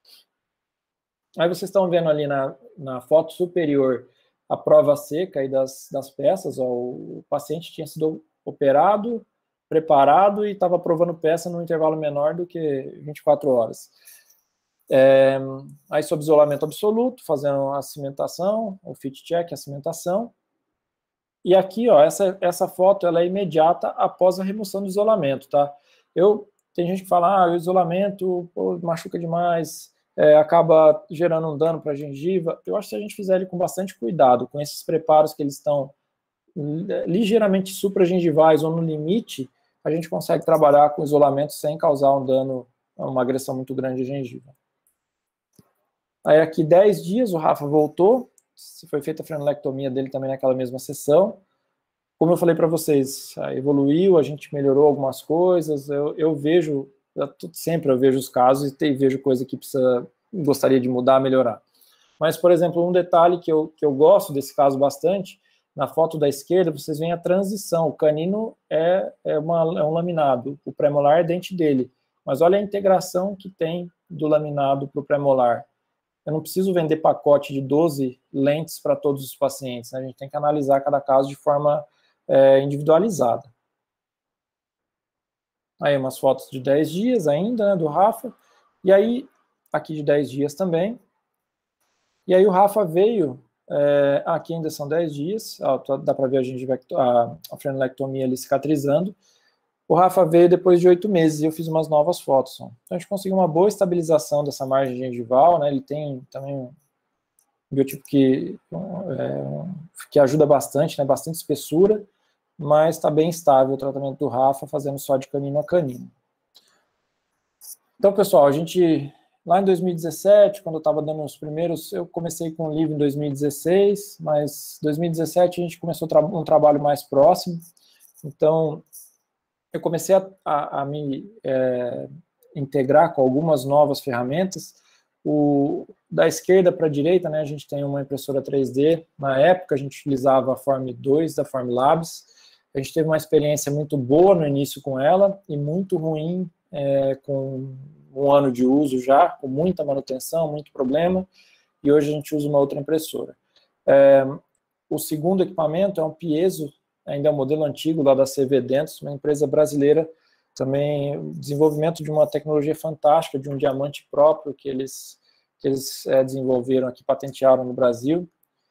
Aí vocês estão vendo ali na, na foto superior a prova seca aí das, das peças. Ó, o paciente tinha sido operado, preparado e estava provando peça num intervalo menor do que vinte e quatro horas. É, aí sob isolamento absoluto, fazendo a cimentação, o fit check, a cimentação. E aqui, ó, essa, essa foto ela é imediata após a remoção do isolamento, tá? Eu, tem gente que fala, ah, o isolamento pô, machuca demais, é, acaba gerando um dano para a gengiva. Eu acho que se a gente fizer ele com bastante cuidado, com esses preparos que eles estão ligeiramente supragengivais ou no limite, a gente consegue trabalhar com isolamento sem causar um dano, uma agressão muito grande à gengiva. Aí aqui dez dias, o Rafa voltou, foi feita a frenulectomia dele também naquela mesma sessão. Como eu falei para vocês, evoluiu, a gente melhorou algumas coisas, eu, eu vejo, eu, sempre eu vejo os casos e vejo coisa que precisa, gostaria de mudar, melhorar. Mas, por exemplo, um detalhe que eu, que eu gosto desse caso bastante, na foto da esquerda, vocês veem a transição, o canino é, é, uma, é um laminado, o premolar é dente dele, mas olha a integração que tem do laminado para o premolar. Eu não preciso vender pacote de doze lentes para todos os pacientes, né? A gente tem que analisar cada caso de forma é, individualizada. Aí umas fotos de dez dias ainda, né, do Rafa, e aí aqui de dez dias também. E aí o Rafa veio, é, aqui ainda são dez dias, ó, dá para ver a, gengivecto, a, a frenulectomia ali cicatrizando. O Rafa veio depois de oito meses e eu fiz umas novas fotos. Ó. Então a gente conseguiu uma boa estabilização dessa margem gengival, né? Ele tem também um biotipo que, é, que ajuda bastante, né? Bastante espessura, mas está bem estável o tratamento do Rafa, fazendo só de canino a canino. Então, pessoal, a gente, lá em dois mil e dezessete, quando eu estava dando os primeiros, eu comecei com o livro em dois mil e dezesseis, mas em dois mil e dezessete a gente começou um trabalho mais próximo, então eu comecei a, a, a me é, integrar com algumas novas ferramentas. O, da esquerda para a direita, né, a gente tem uma impressora três D. Na época, a gente utilizava a Form dois da Formlabs. A gente teve uma experiência muito boa no início com ela e muito ruim é, com um ano de uso já, com muita manutenção, muito problema. E hoje a gente usa uma outra impressora. É, o segundo equipamento é um piezo, ainda é um modelo antigo lá da C V Dentos, uma empresa brasileira também o desenvolvimento de uma tecnologia fantástica, de um diamante próprio que eles, que eles é, desenvolveram aqui, patentearam no Brasil,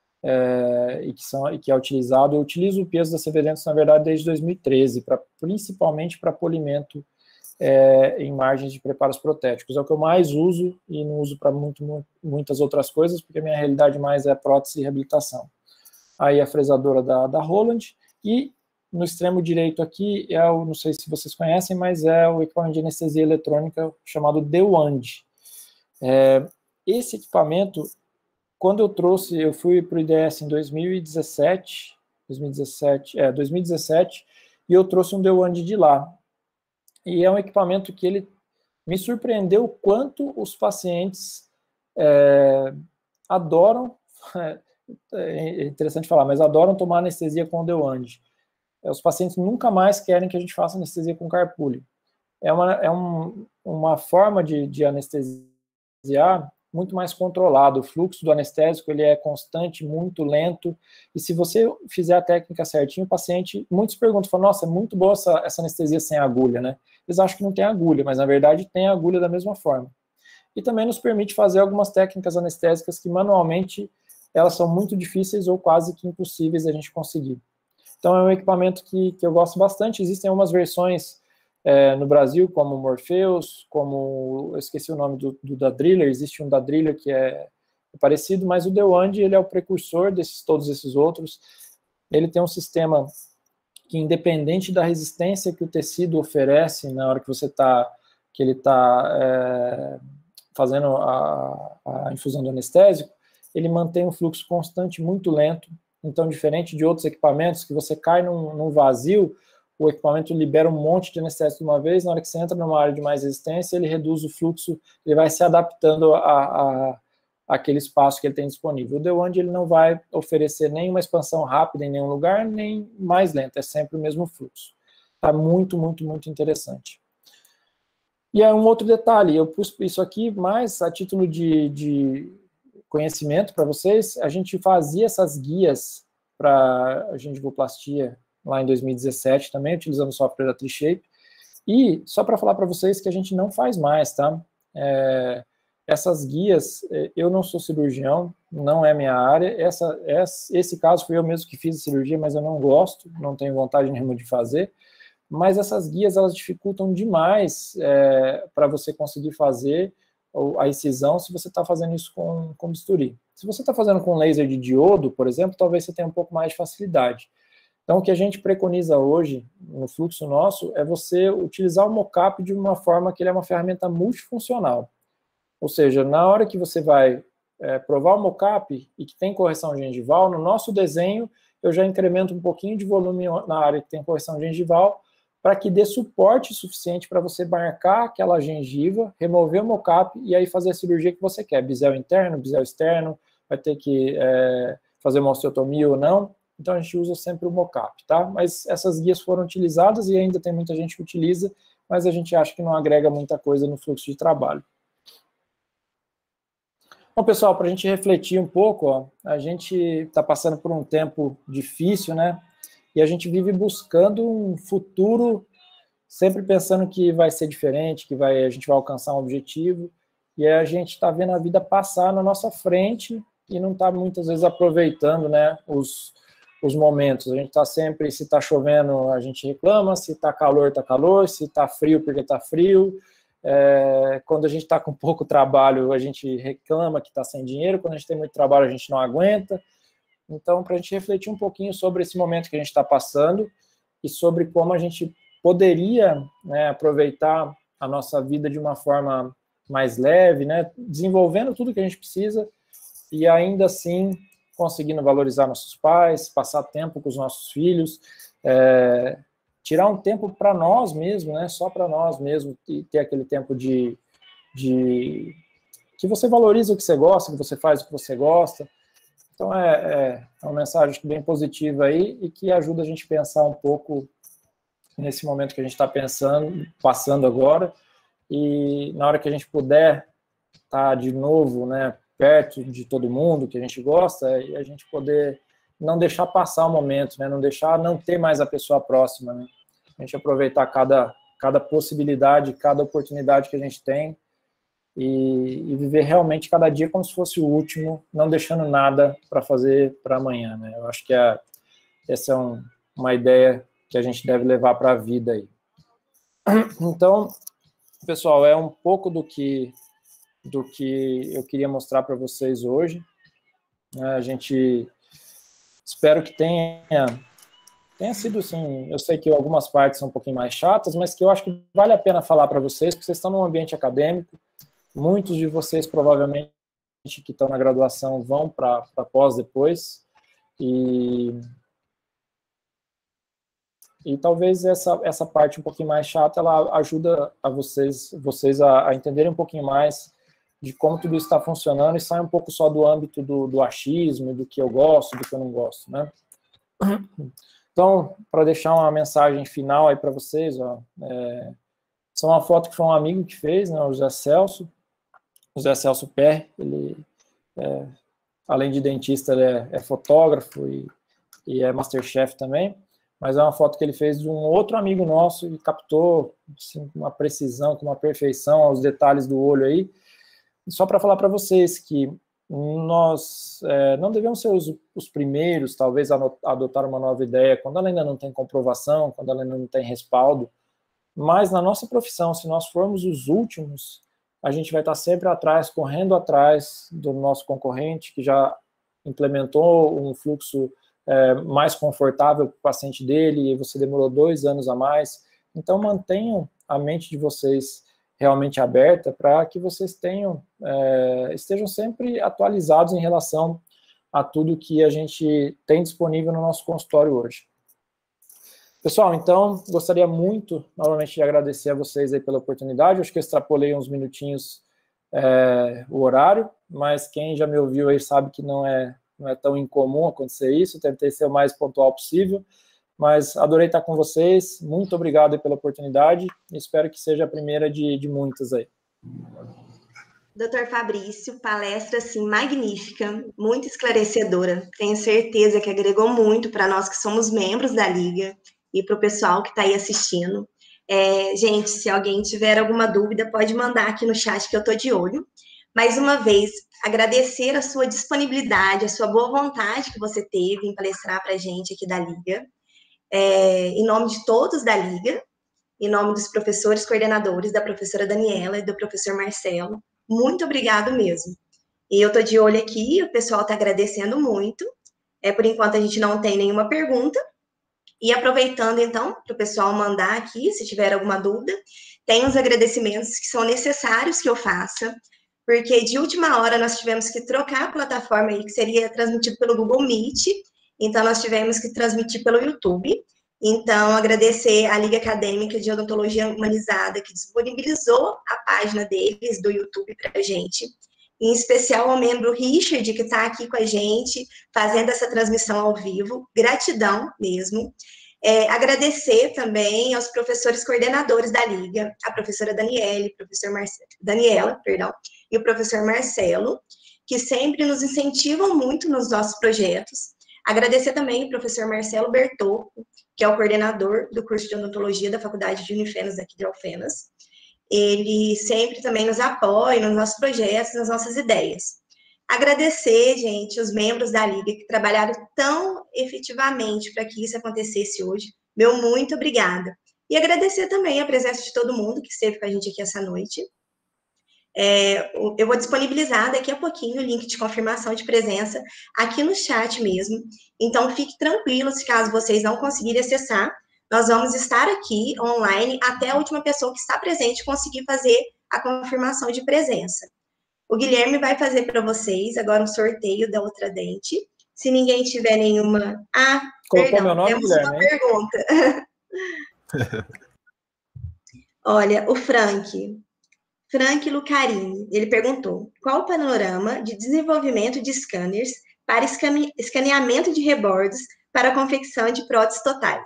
é, e, que são, e que é utilizado. Eu utilizo o peso da Severentos, na verdade, desde dois mil e treze, pra, principalmente para polimento é, em margens de preparos protéticos. É o que eu mais uso e não uso para muito, muito, muitas outras coisas, porque a minha realidade mais é prótese e reabilitação. Aí a fresadora da, da Roland, e no extremo direito aqui, é o, não sei se vocês conhecem, mas é o equipamento de anestesia eletrônica chamado DeWand. É, esse equipamento, quando eu trouxe, eu fui para o I D S em dois mil e dezessete, dois mil e dezessete, é, dois mil e dezessete, e eu trouxe um DeWand de lá. E é um equipamento que ele me surpreendeu o quanto os pacientes é, adoram, é interessante falar, mas adoram tomar anestesia com o DeWand. Os pacientes nunca mais querem que a gente faça anestesia com carpulho. É uma, é um, uma forma de, de anestesiar muito mais controlado. O fluxo do anestésico ele é constante, muito lento, e se você fizer a técnica certinho, o paciente, muitos perguntam, falam, nossa, é muito boa essa, essa anestesia sem agulha, né? Eles acham que não tem agulha, mas na verdade tem agulha da mesma forma. E também nos permite fazer algumas técnicas anestésicas que manualmente elas são muito difíceis ou quase que impossíveis a gente conseguir. Então é um equipamento que, que eu gosto bastante. Existem algumas versões é, no Brasil, como o Morpheus, como, eu esqueci o nome do, do da Driller, existe um da Driller que é parecido, mas o DeWand, ele é o precursor desses todos esses outros. Ele tem um sistema que, independente da resistência que o tecido oferece na hora que você está, que ele está é, fazendo a, a infusão do anestésico, ele mantém um fluxo constante, muito lento. Então, diferente de outros equipamentos, que você cai num, num vazio, o equipamento libera um monte de anestésico de uma vez, na hora que você entra numa área de mais resistência, ele reduz o fluxo, ele vai se adaptando a, a, a aquele espaço que ele tem disponível. O DeWand, ele não vai oferecer nenhuma expansão rápida em nenhum lugar, nem mais lenta, é sempre o mesmo fluxo. Está muito, muito, muito interessante. E é um outro detalhe, eu pus isso aqui mais a título de... de conhecimento para vocês. A gente fazia essas guias para a gengivoplastia lá em dois mil e dezessete também, utilizando o software da Trishape, e só para falar para vocês que a gente não faz mais, tá? É, essas guias, eu não sou cirurgião, não é minha área, essa, esse caso foi eu mesmo que fiz a cirurgia, mas eu não gosto, não tenho vontade nenhuma de fazer, mas essas guias, elas dificultam demais é, para você conseguir fazer a incisão, se você está fazendo isso com, com bisturi. Se você está fazendo com laser de diodo, por exemplo, talvez você tenha um pouco mais de facilidade. Então, o que a gente preconiza hoje, no fluxo nosso, é você utilizar o mocap de uma forma que ele é uma ferramenta multifuncional. Ou seja, na hora que você vai é, provar o mocap e que tem correção gengival, no nosso desenho, eu já incremento um pouquinho de volume na área que tem correção gengival, para que dê suporte suficiente para você marcar aquela gengiva, remover o mocap e aí fazer a cirurgia que você quer. Bisel interno, bisel externo, vai ter que é, fazer uma osteotomia ou não. Então a gente usa sempre o mocap, tá? Mas essas guias foram utilizadas e ainda tem muita gente que utiliza, mas a gente acha que não agrega muita coisa no fluxo de trabalho. Bom, pessoal, para a gente refletir um pouco, ó, a gente está passando por um tempo difícil, né? E a gente vive buscando um futuro, sempre pensando que vai ser diferente, que vai, a gente vai alcançar um objetivo, e a gente está vendo a vida passar na nossa frente e não está muitas vezes aproveitando, né, os, os momentos. A gente está sempre, se está chovendo, a gente reclama, se está calor, está calor, se está frio, porque está frio. É, quando a gente está com pouco trabalho, a gente reclama que está sem dinheiro, quando a gente tem muito trabalho, a gente não aguenta. Então, para a gente refletir um pouquinho sobre esse momento que a gente está passando e sobre como a gente poderia, né, aproveitar a nossa vida de uma forma mais leve, né, desenvolvendo tudo que a gente precisa e ainda assim conseguindo valorizar nossos pais, passar tempo com os nossos filhos, é, tirar um tempo para nós mesmos, né, só para nós mesmos, e ter aquele tempo de, de que você valoriza o que você gosta, que você faz o que você gosta. Então, é, é, é uma mensagem bem positiva aí e que ajuda a gente a pensar um pouco nesse momento que a gente está pensando, passando agora, e na hora que a gente puder estar de novo, né, perto de todo mundo que a gente gosta, e a gente poder não deixar passar o momento, né, não deixar não ter mais a pessoa próxima, né, a gente aproveitar cada, cada possibilidade, cada oportunidade que a gente tem, e, e viver realmente cada dia como se fosse o último, não deixando nada para fazer para amanhã, né? Eu acho que é, essa é um, uma ideia que a gente deve levar para a vida aí. Então, pessoal, é um pouco do que, do que eu queria mostrar para vocês hoje. A gente, espero que tenha, tenha sido, assim, eu sei que algumas partes são um pouquinho mais chatas, mas que eu acho que vale a pena falar para vocês, porque vocês estão num ambiente acadêmico, muitos de vocês provavelmente que estão na graduação vão para pós depois, e, e talvez essa, essa parte um pouquinho mais chata, ela ajuda a vocês, vocês a, a entenderem um pouquinho mais de como tudo isso está funcionando e sai um pouco só do âmbito do, do achismo, do que eu gosto, do que eu não gosto, né? Então, para deixar uma mensagem final aí para vocês, ó, é, essa é uma foto que foi um amigo que fez, né, o José Celso, o José Celso Pé, ele, é, além de dentista, ele é, é fotógrafo e, e é Masterchef também, mas é uma foto que ele fez de um outro amigo nosso e captou assim, com uma precisão, com uma perfeição, os detalhes do olho aí. Só para falar para vocês que nós é, não devemos ser os, os primeiros, talvez, a adotar uma nova ideia, quando ela ainda não tem comprovação, quando ela ainda não tem respaldo, mas na nossa profissão, se nós formos os últimos, a gente vai estar sempre atrás, correndo atrás do nosso concorrente, que já implementou um fluxo é, mais confortável para o paciente dele, e você demorou dois anos a mais. Então, mantenham a mente de vocês realmente aberta para que vocês tenham, é, estejam sempre atualizados em relação a tudo que a gente tem disponível no nosso consultório hoje. Pessoal, então, gostaria muito, novamente, de agradecer a vocês aí pela oportunidade. Acho que eu extrapolei uns minutinhos é, o horário, mas quem já me ouviu aí sabe que não é, não é tão incomum acontecer isso. Eu tentei ser o mais pontual possível, mas adorei estar com vocês. Muito obrigado aí pela oportunidade e espero que seja a primeira de, de muitas aí. doutor Fabrício, palestra, assim, magnífica, muito esclarecedora. Tenho certeza que agregou muito para nós que somos membros da Liga e para o pessoal que está aí assistindo. É, gente, se alguém tiver alguma dúvida, pode mandar aqui no chat que eu estou de olho. Mais uma vez, agradecer a sua disponibilidade, a sua boa vontade que você teve em palestrar para a gente aqui da Liga. É, em nome de todos da Liga, em nome dos professores coordenadores, da professora Daniela e do professor Marcelo, muito obrigado mesmo. E eu estou de olho aqui, o pessoal está agradecendo muito. É, por enquanto, a gente não tem nenhuma pergunta. E aproveitando, então, para o pessoal mandar aqui, se tiver alguma dúvida, tem os agradecimentos que são necessários que eu faça, porque de última hora nós tivemos que trocar a plataforma aí, que seria transmitido pelo Google Meet. Então, nós tivemos que transmitir pelo YouTube. Então, agradecer à Liga Acadêmica de Odontologia Humanizada, que disponibilizou a página deles, do YouTube, para a gente. Em especial ao membro Richard, que está aqui com a gente, fazendo essa transmissão ao vivo. Gratidão mesmo. É, agradecer também aos professores coordenadores da Liga, a professora Daniele, professor Marcelo, Daniela, perdão, e o professor Marcelo, que sempre nos incentivam muito nos nossos projetos. Agradecer também o professor Marcelo Bertocco, que é o coordenador do curso de odontologia da Faculdade de Unifenas aqui de Alfenas. Ele sempre também nos apoia nos nossos projetos, nas nossas ideias. Agradecer, gente, os membros da Liga que trabalharam tão efetivamente para que isso acontecesse hoje. Meu muito obrigada. E agradecer também a presença de todo mundo que esteve com a gente aqui essa noite. É, eu vou disponibilizar daqui a pouquinho o link de confirmação de presença aqui no chat mesmo. Então, fique tranquilo se caso vocês não conseguirem acessar. Nós vamos estar aqui online até a última pessoa que está presente conseguir fazer a confirmação de presença. O Guilherme vai fazer para vocês agora um sorteio da outra dente. Se ninguém tiver nenhuma... Ah, colocou perdão, meu nome, temos Guilherme, uma hein? pergunta. Olha, o Frank... Frank Lucarini, ele perguntou, qual o panorama de desenvolvimento de scanners para escane escaneamento de rebordos para a confecção de próteses totais?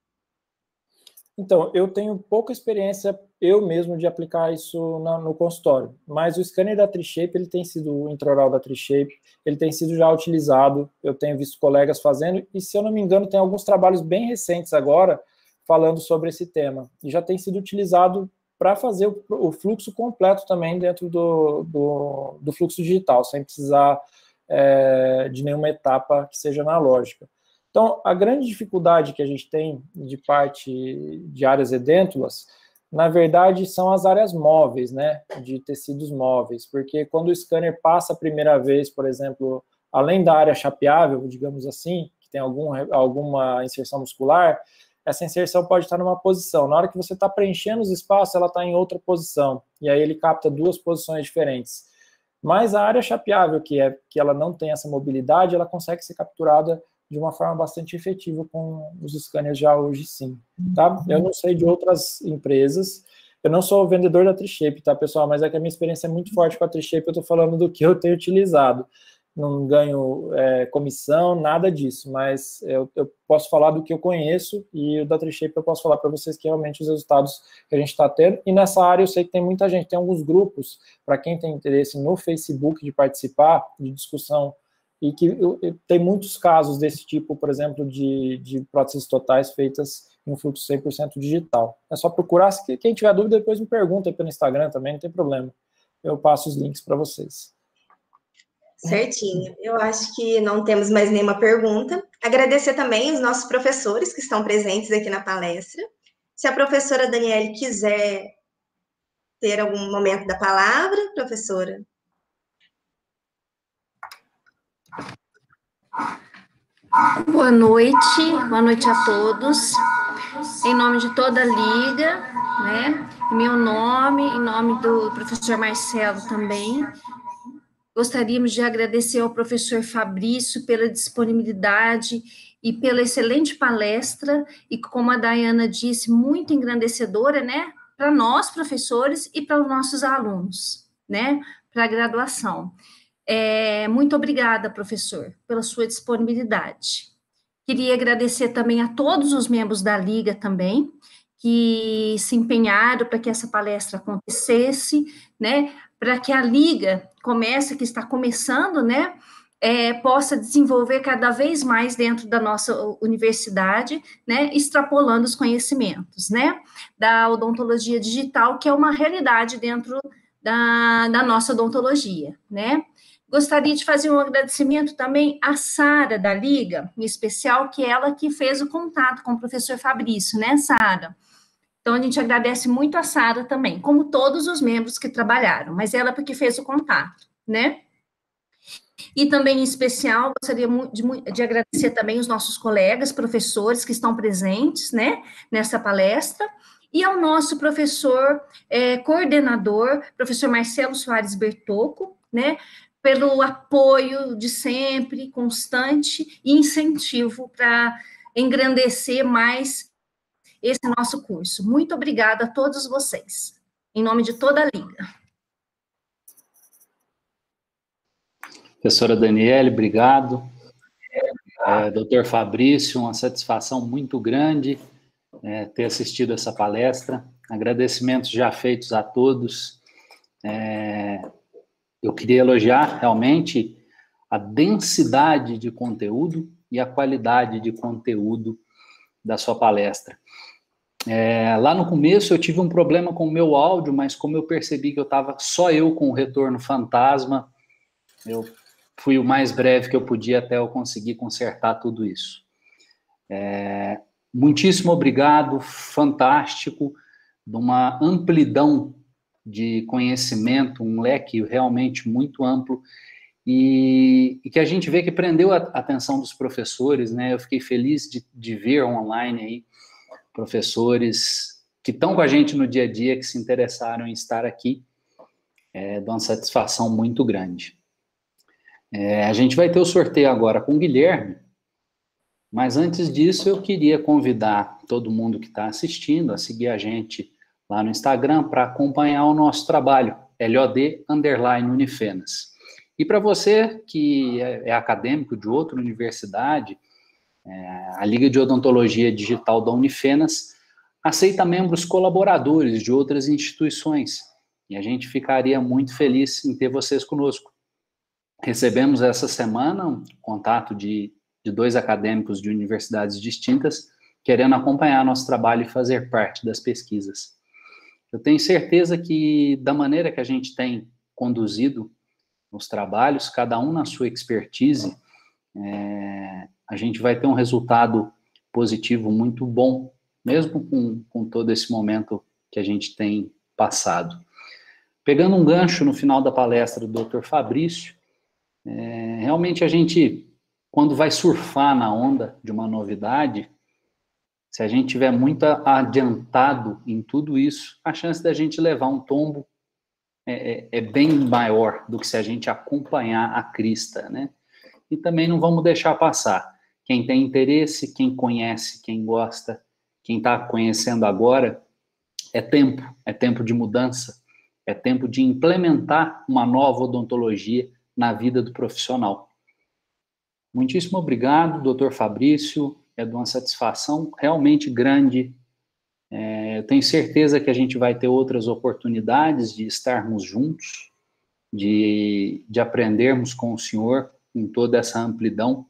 Então, eu tenho pouca experiência, eu mesmo, de aplicar isso na, no consultório, mas o scanner da Trishape, ele tem sido, o intraoral da Trishape, ele tem sido já utilizado, eu tenho visto colegas fazendo, e se eu não me engano, tem alguns trabalhos bem recentes agora, falando sobre esse tema. E já tem sido utilizado para fazer o, o fluxo completo também dentro do, do, do fluxo digital, sem precisar é, de nenhuma etapa que seja analógica. Então, a grande dificuldade que a gente tem de parte de áreas edêntulas, na verdade, são as áreas móveis, né, de tecidos móveis, porque quando o scanner passa a primeira vez, por exemplo, além da área chapeável, digamos assim, que tem algum, alguma inserção muscular, essa inserção pode estar numa posição. Na hora que você está preenchendo os espaços, ela está em outra posição, e aí ele capta duas posições diferentes. Mas a área chapeável, que, é, que ela não tem essa mobilidade, ela consegue ser capturada de uma forma bastante efetiva com os scanners já hoje, sim. Tá? Eu não sei de outras empresas, eu não sou vendedor da Trishape, tá, pessoal? Mas é que a minha experiência é muito forte com a Trishape, eu estou falando do que eu tenho utilizado. Não ganho é, comissão, nada disso, mas eu, eu posso falar do que eu conheço, e o da Trishape eu posso falar para vocês que realmente os resultados que a gente está tendo, e nessa área eu sei que tem muita gente, tem alguns grupos, para quem tem interesse no Facebook de participar, de discussão, e que eu, eu, tem muitos casos desse tipo, por exemplo, de, de próteses totais feitas em um fluxo cem por cento digital. É só procurar, se quem tiver dúvida depois me pergunta aí pelo Instagram também, não tem problema. Eu passo os links para vocês. Certinho. Eu acho que não temos mais nenhuma pergunta. Agradecer também os nossos professores que estão presentes aqui na palestra. Se a professora Daniele quiser ter algum momento da palavra, professora. Boa noite, boa noite a todos. Em nome de toda a Liga, né? Em meu nome, em nome do professor Marcelo também, gostaríamos de agradecer ao professor Fabrício pela disponibilidade e pela excelente palestra, e como a Dayana disse, muito engrandecedora, né? Para nós, professores, e para os nossos alunos, né? Para a graduação. É, muito obrigada, professor, pela sua disponibilidade. Queria agradecer também a todos os membros da Liga também, que se empenharam para que essa palestra acontecesse, né, para que a Liga comece, que está começando, né, é, possa desenvolver cada vez mais dentro da nossa universidade, né, extrapolando os conhecimentos, né, da odontologia digital, que é uma realidade dentro da, da nossa odontologia, né. Gostaria de fazer um agradecimento também à Sara da Liga, em especial, que é ela que fez o contato com o professor Fabrício, né, Sara? Então, a gente agradece muito a Sara também, como todos os membros que trabalharam, mas ela porque fez o contato, né? E também, em especial, gostaria de, de agradecer também os nossos colegas, professores que estão presentes, né, nessa palestra, e ao nosso professor é, coordenador, professor Marcelo Soares Bertocco, né, pelo apoio de sempre, constante, e incentivo para engrandecer mais esse nosso curso. Muito obrigada a todos vocês, em nome de toda a Liga. Professora Daniele, obrigado. É, doutor Fabrício, uma satisfação muito grande é, ter assistido essa palestra. Agradecimentos já feitos a todos. É, Eu queria elogiar realmente a densidade de conteúdo e a qualidade de conteúdo da sua palestra. É, lá no começo eu tive um problema com o meu áudio, mas como eu percebi que eu estava só eu com o retorno fantasma, eu fui o mais breve que eu podia até eu conseguir consertar tudo isso. É, muitíssimo obrigado, fantástico, de uma amplidão de conhecimento, um leque realmente muito amplo, e, e que a gente vê que prendeu a atenção dos professores, né? Eu fiquei feliz de, de ver online aí professores que estão com a gente no dia a dia, que se interessaram em estar aqui, é, de uma satisfação muito grande. É, a gente vai ter o sorteio agora com o Guilherme, mas antes disso eu queria convidar todo mundo que está assistindo a seguir a gente lá no Instagram para acompanhar o nosso trabalho, L O D underline Unifenas. E para você que é, é acadêmico de outra universidade, é, a Liga de Odontologia Digital da Unifenas aceita membros colaboradores de outras instituições, e a gente ficaria muito feliz em ter vocês conosco. Recebemos essa semana um contato de, de dois acadêmicos de universidades distintas querendo acompanhar nosso trabalho e fazer parte das pesquisas. Eu tenho certeza que, da maneira que a gente tem conduzido os trabalhos, cada um na sua expertise, é, a gente vai ter um resultado positivo muito bom, mesmo com, com todo esse momento que a gente tem passado. Pegando um gancho no final da palestra do doutor Fabrício, é, realmente a gente, quando vai surfar na onda de uma novidade, se a gente tiver muito adiantado em tudo isso, a chance da gente levar um tombo é, é, é bem maior do que se a gente acompanhar a crista, né? E também não vamos deixar passar. Quem tem interesse, quem conhece, quem gosta, quem está conhecendo agora, é tempo, é tempo de mudança, é tempo de implementar uma nova odontologia na vida do profissional. Muitíssimo obrigado, doutor Fabrício, é de uma satisfação realmente grande. É, eu tenho certeza que a gente vai ter outras oportunidades de estarmos juntos, de, de aprendermos com o senhor em toda essa amplidão.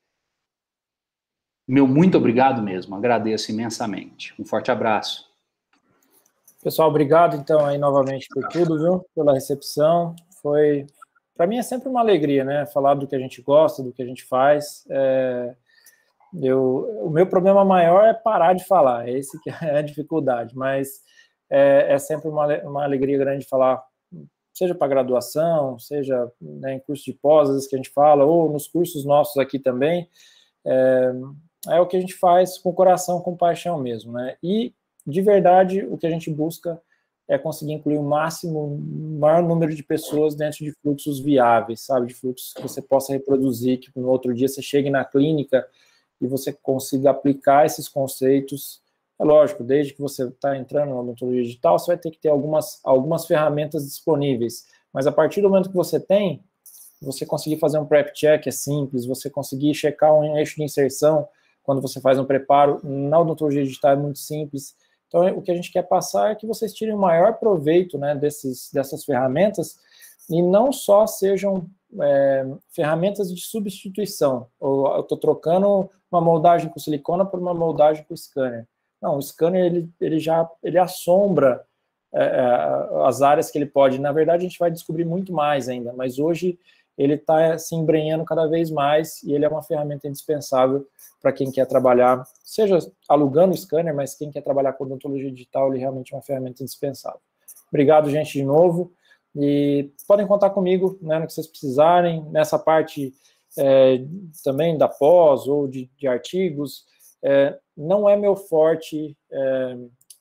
Meu muito obrigado mesmo, agradeço imensamente. Um forte abraço. Pessoal, obrigado então aí novamente por tudo, viu? Pela recepção. Foi, para mim é sempre uma alegria, né? Falar do que a gente gosta, do que a gente faz. É, eu, o meu problema maior é parar de falar, é esse que é a dificuldade, mas é, é sempre uma, uma alegria grande falar, seja para graduação, seja, né, em curso de pós, às vezes que a gente fala, ou nos cursos nossos aqui também. É, é o que a gente faz com coração, com paixão mesmo, né? E, de verdade, o que a gente busca é conseguir incluir o máximo, o maior número de pessoas dentro de fluxos viáveis, sabe? De fluxos que você possa reproduzir, que no outro dia você chegue na clínica e você consiga aplicar esses conceitos. É lógico, desde que você está entrando na odontologia digital, você vai ter que ter algumas, algumas ferramentas disponíveis, mas a partir do momento que você tem, você conseguir fazer um prep check é simples, você conseguir checar um eixo de inserção quando você faz um preparo na odontologia digital é muito simples. Então, o que a gente quer passar é que vocês tirem o maior proveito, né, desses, dessas ferramentas e não só sejam é, ferramentas de substituição. Ou eu estou trocando uma moldagem com silicona por uma moldagem com scanner. Não, o scanner ele, ele já ele assombra é, as áreas que ele pode. Na verdade, a gente vai descobrir muito mais ainda, mas hoje ele está se embrenhando cada vez mais e ele é uma ferramenta indispensável para quem quer trabalhar, seja alugando o scanner, mas quem quer trabalhar com odontologia digital, ele realmente é uma ferramenta indispensável. Obrigado, gente, de novo, e podem contar comigo, né, no que vocês precisarem, nessa parte é, também da pós ou de, de artigos, é, não é meu forte, é,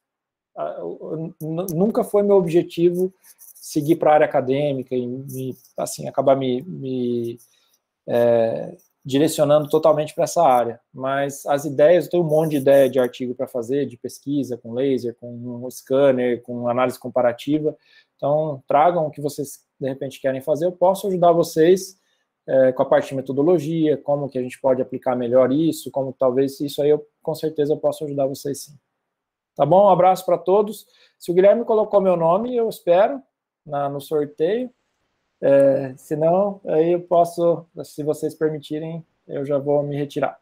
nunca foi meu objetivo seguir para a área acadêmica e me, assim, acabar me, me é, direcionando totalmente para essa área. Mas as ideias, eu tenho um monte de ideia de artigo para fazer, de pesquisa, com laser, com um scanner, com análise comparativa. Então, tragam o que vocês, de repente, querem fazer. Eu posso ajudar vocês é, com a parte de metodologia, como que a gente pode aplicar melhor isso, como talvez isso aí, eu, com certeza, eu posso ajudar vocês sim. Tá bom? Um abraço para todos. Se o Guilherme colocou meu nome, eu espero, Na, no sorteio, é, se não, aí eu posso, se vocês permitirem, eu já vou me retirar.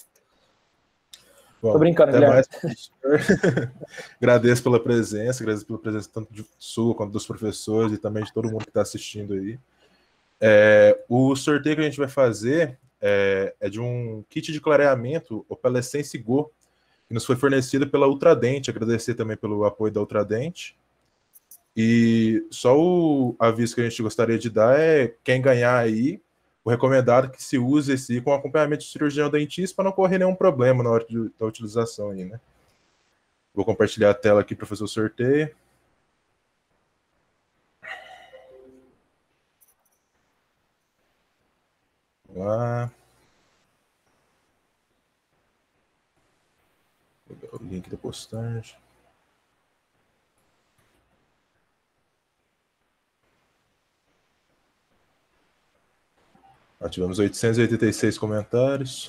Bom, tô brincando, até Guilherme. Mais, agradeço pela presença, agradeço pela presença tanto de sua quanto dos professores e também de todo mundo que está assistindo aí. É, o sorteio que a gente vai fazer é, é de um kit de clareamento Opalescence Go, que nos foi fornecido pela Ultradente. Agradecer também pelo apoio da Ultradente. E só o aviso que a gente gostaria de dar é quem ganhar aí, o recomendado é que se use esse com acompanhamento de cirurgião dentista para não correr nenhum problema na hora de, da utilização aí, né? Vou compartilhar a tela aqui para fazer o sorteio. Vamos lá. Vou pegar o link da postagem. Nós tivemos oitocentos e oitenta e seis comentários.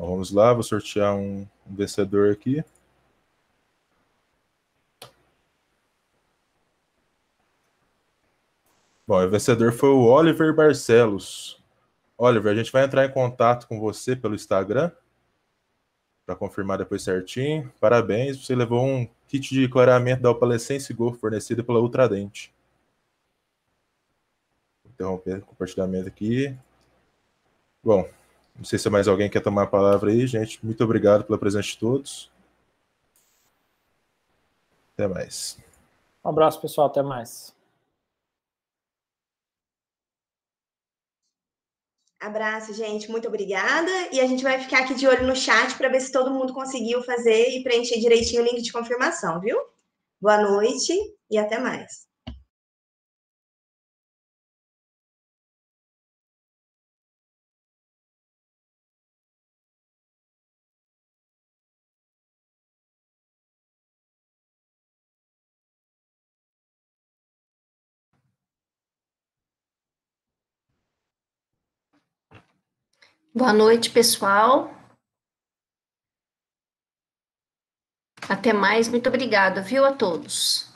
Então, vamos lá, vou sortear um, um vencedor aqui. Bom, o vencedor foi o Oliver Barcelos. Oliver, a gente vai entrar em contato com você pelo Instagram para confirmar depois certinho. Parabéns, você levou um kit de clareamento da Opalescence Go fornecido pela Ultradente. Vou interromper o compartilhamento aqui. Bom, não sei se mais alguém quer tomar a palavra aí, gente. Muito obrigado pela presença de todos. Até mais. Um abraço, pessoal. Até mais. Abraço, gente. Muito obrigada. E a gente vai ficar aqui de olho no chat para ver se todo mundo conseguiu fazer e preencher direitinho o link de confirmação, viu? Boa noite e até mais. Boa noite, pessoal. Até mais, muito obrigada, viu, a todos.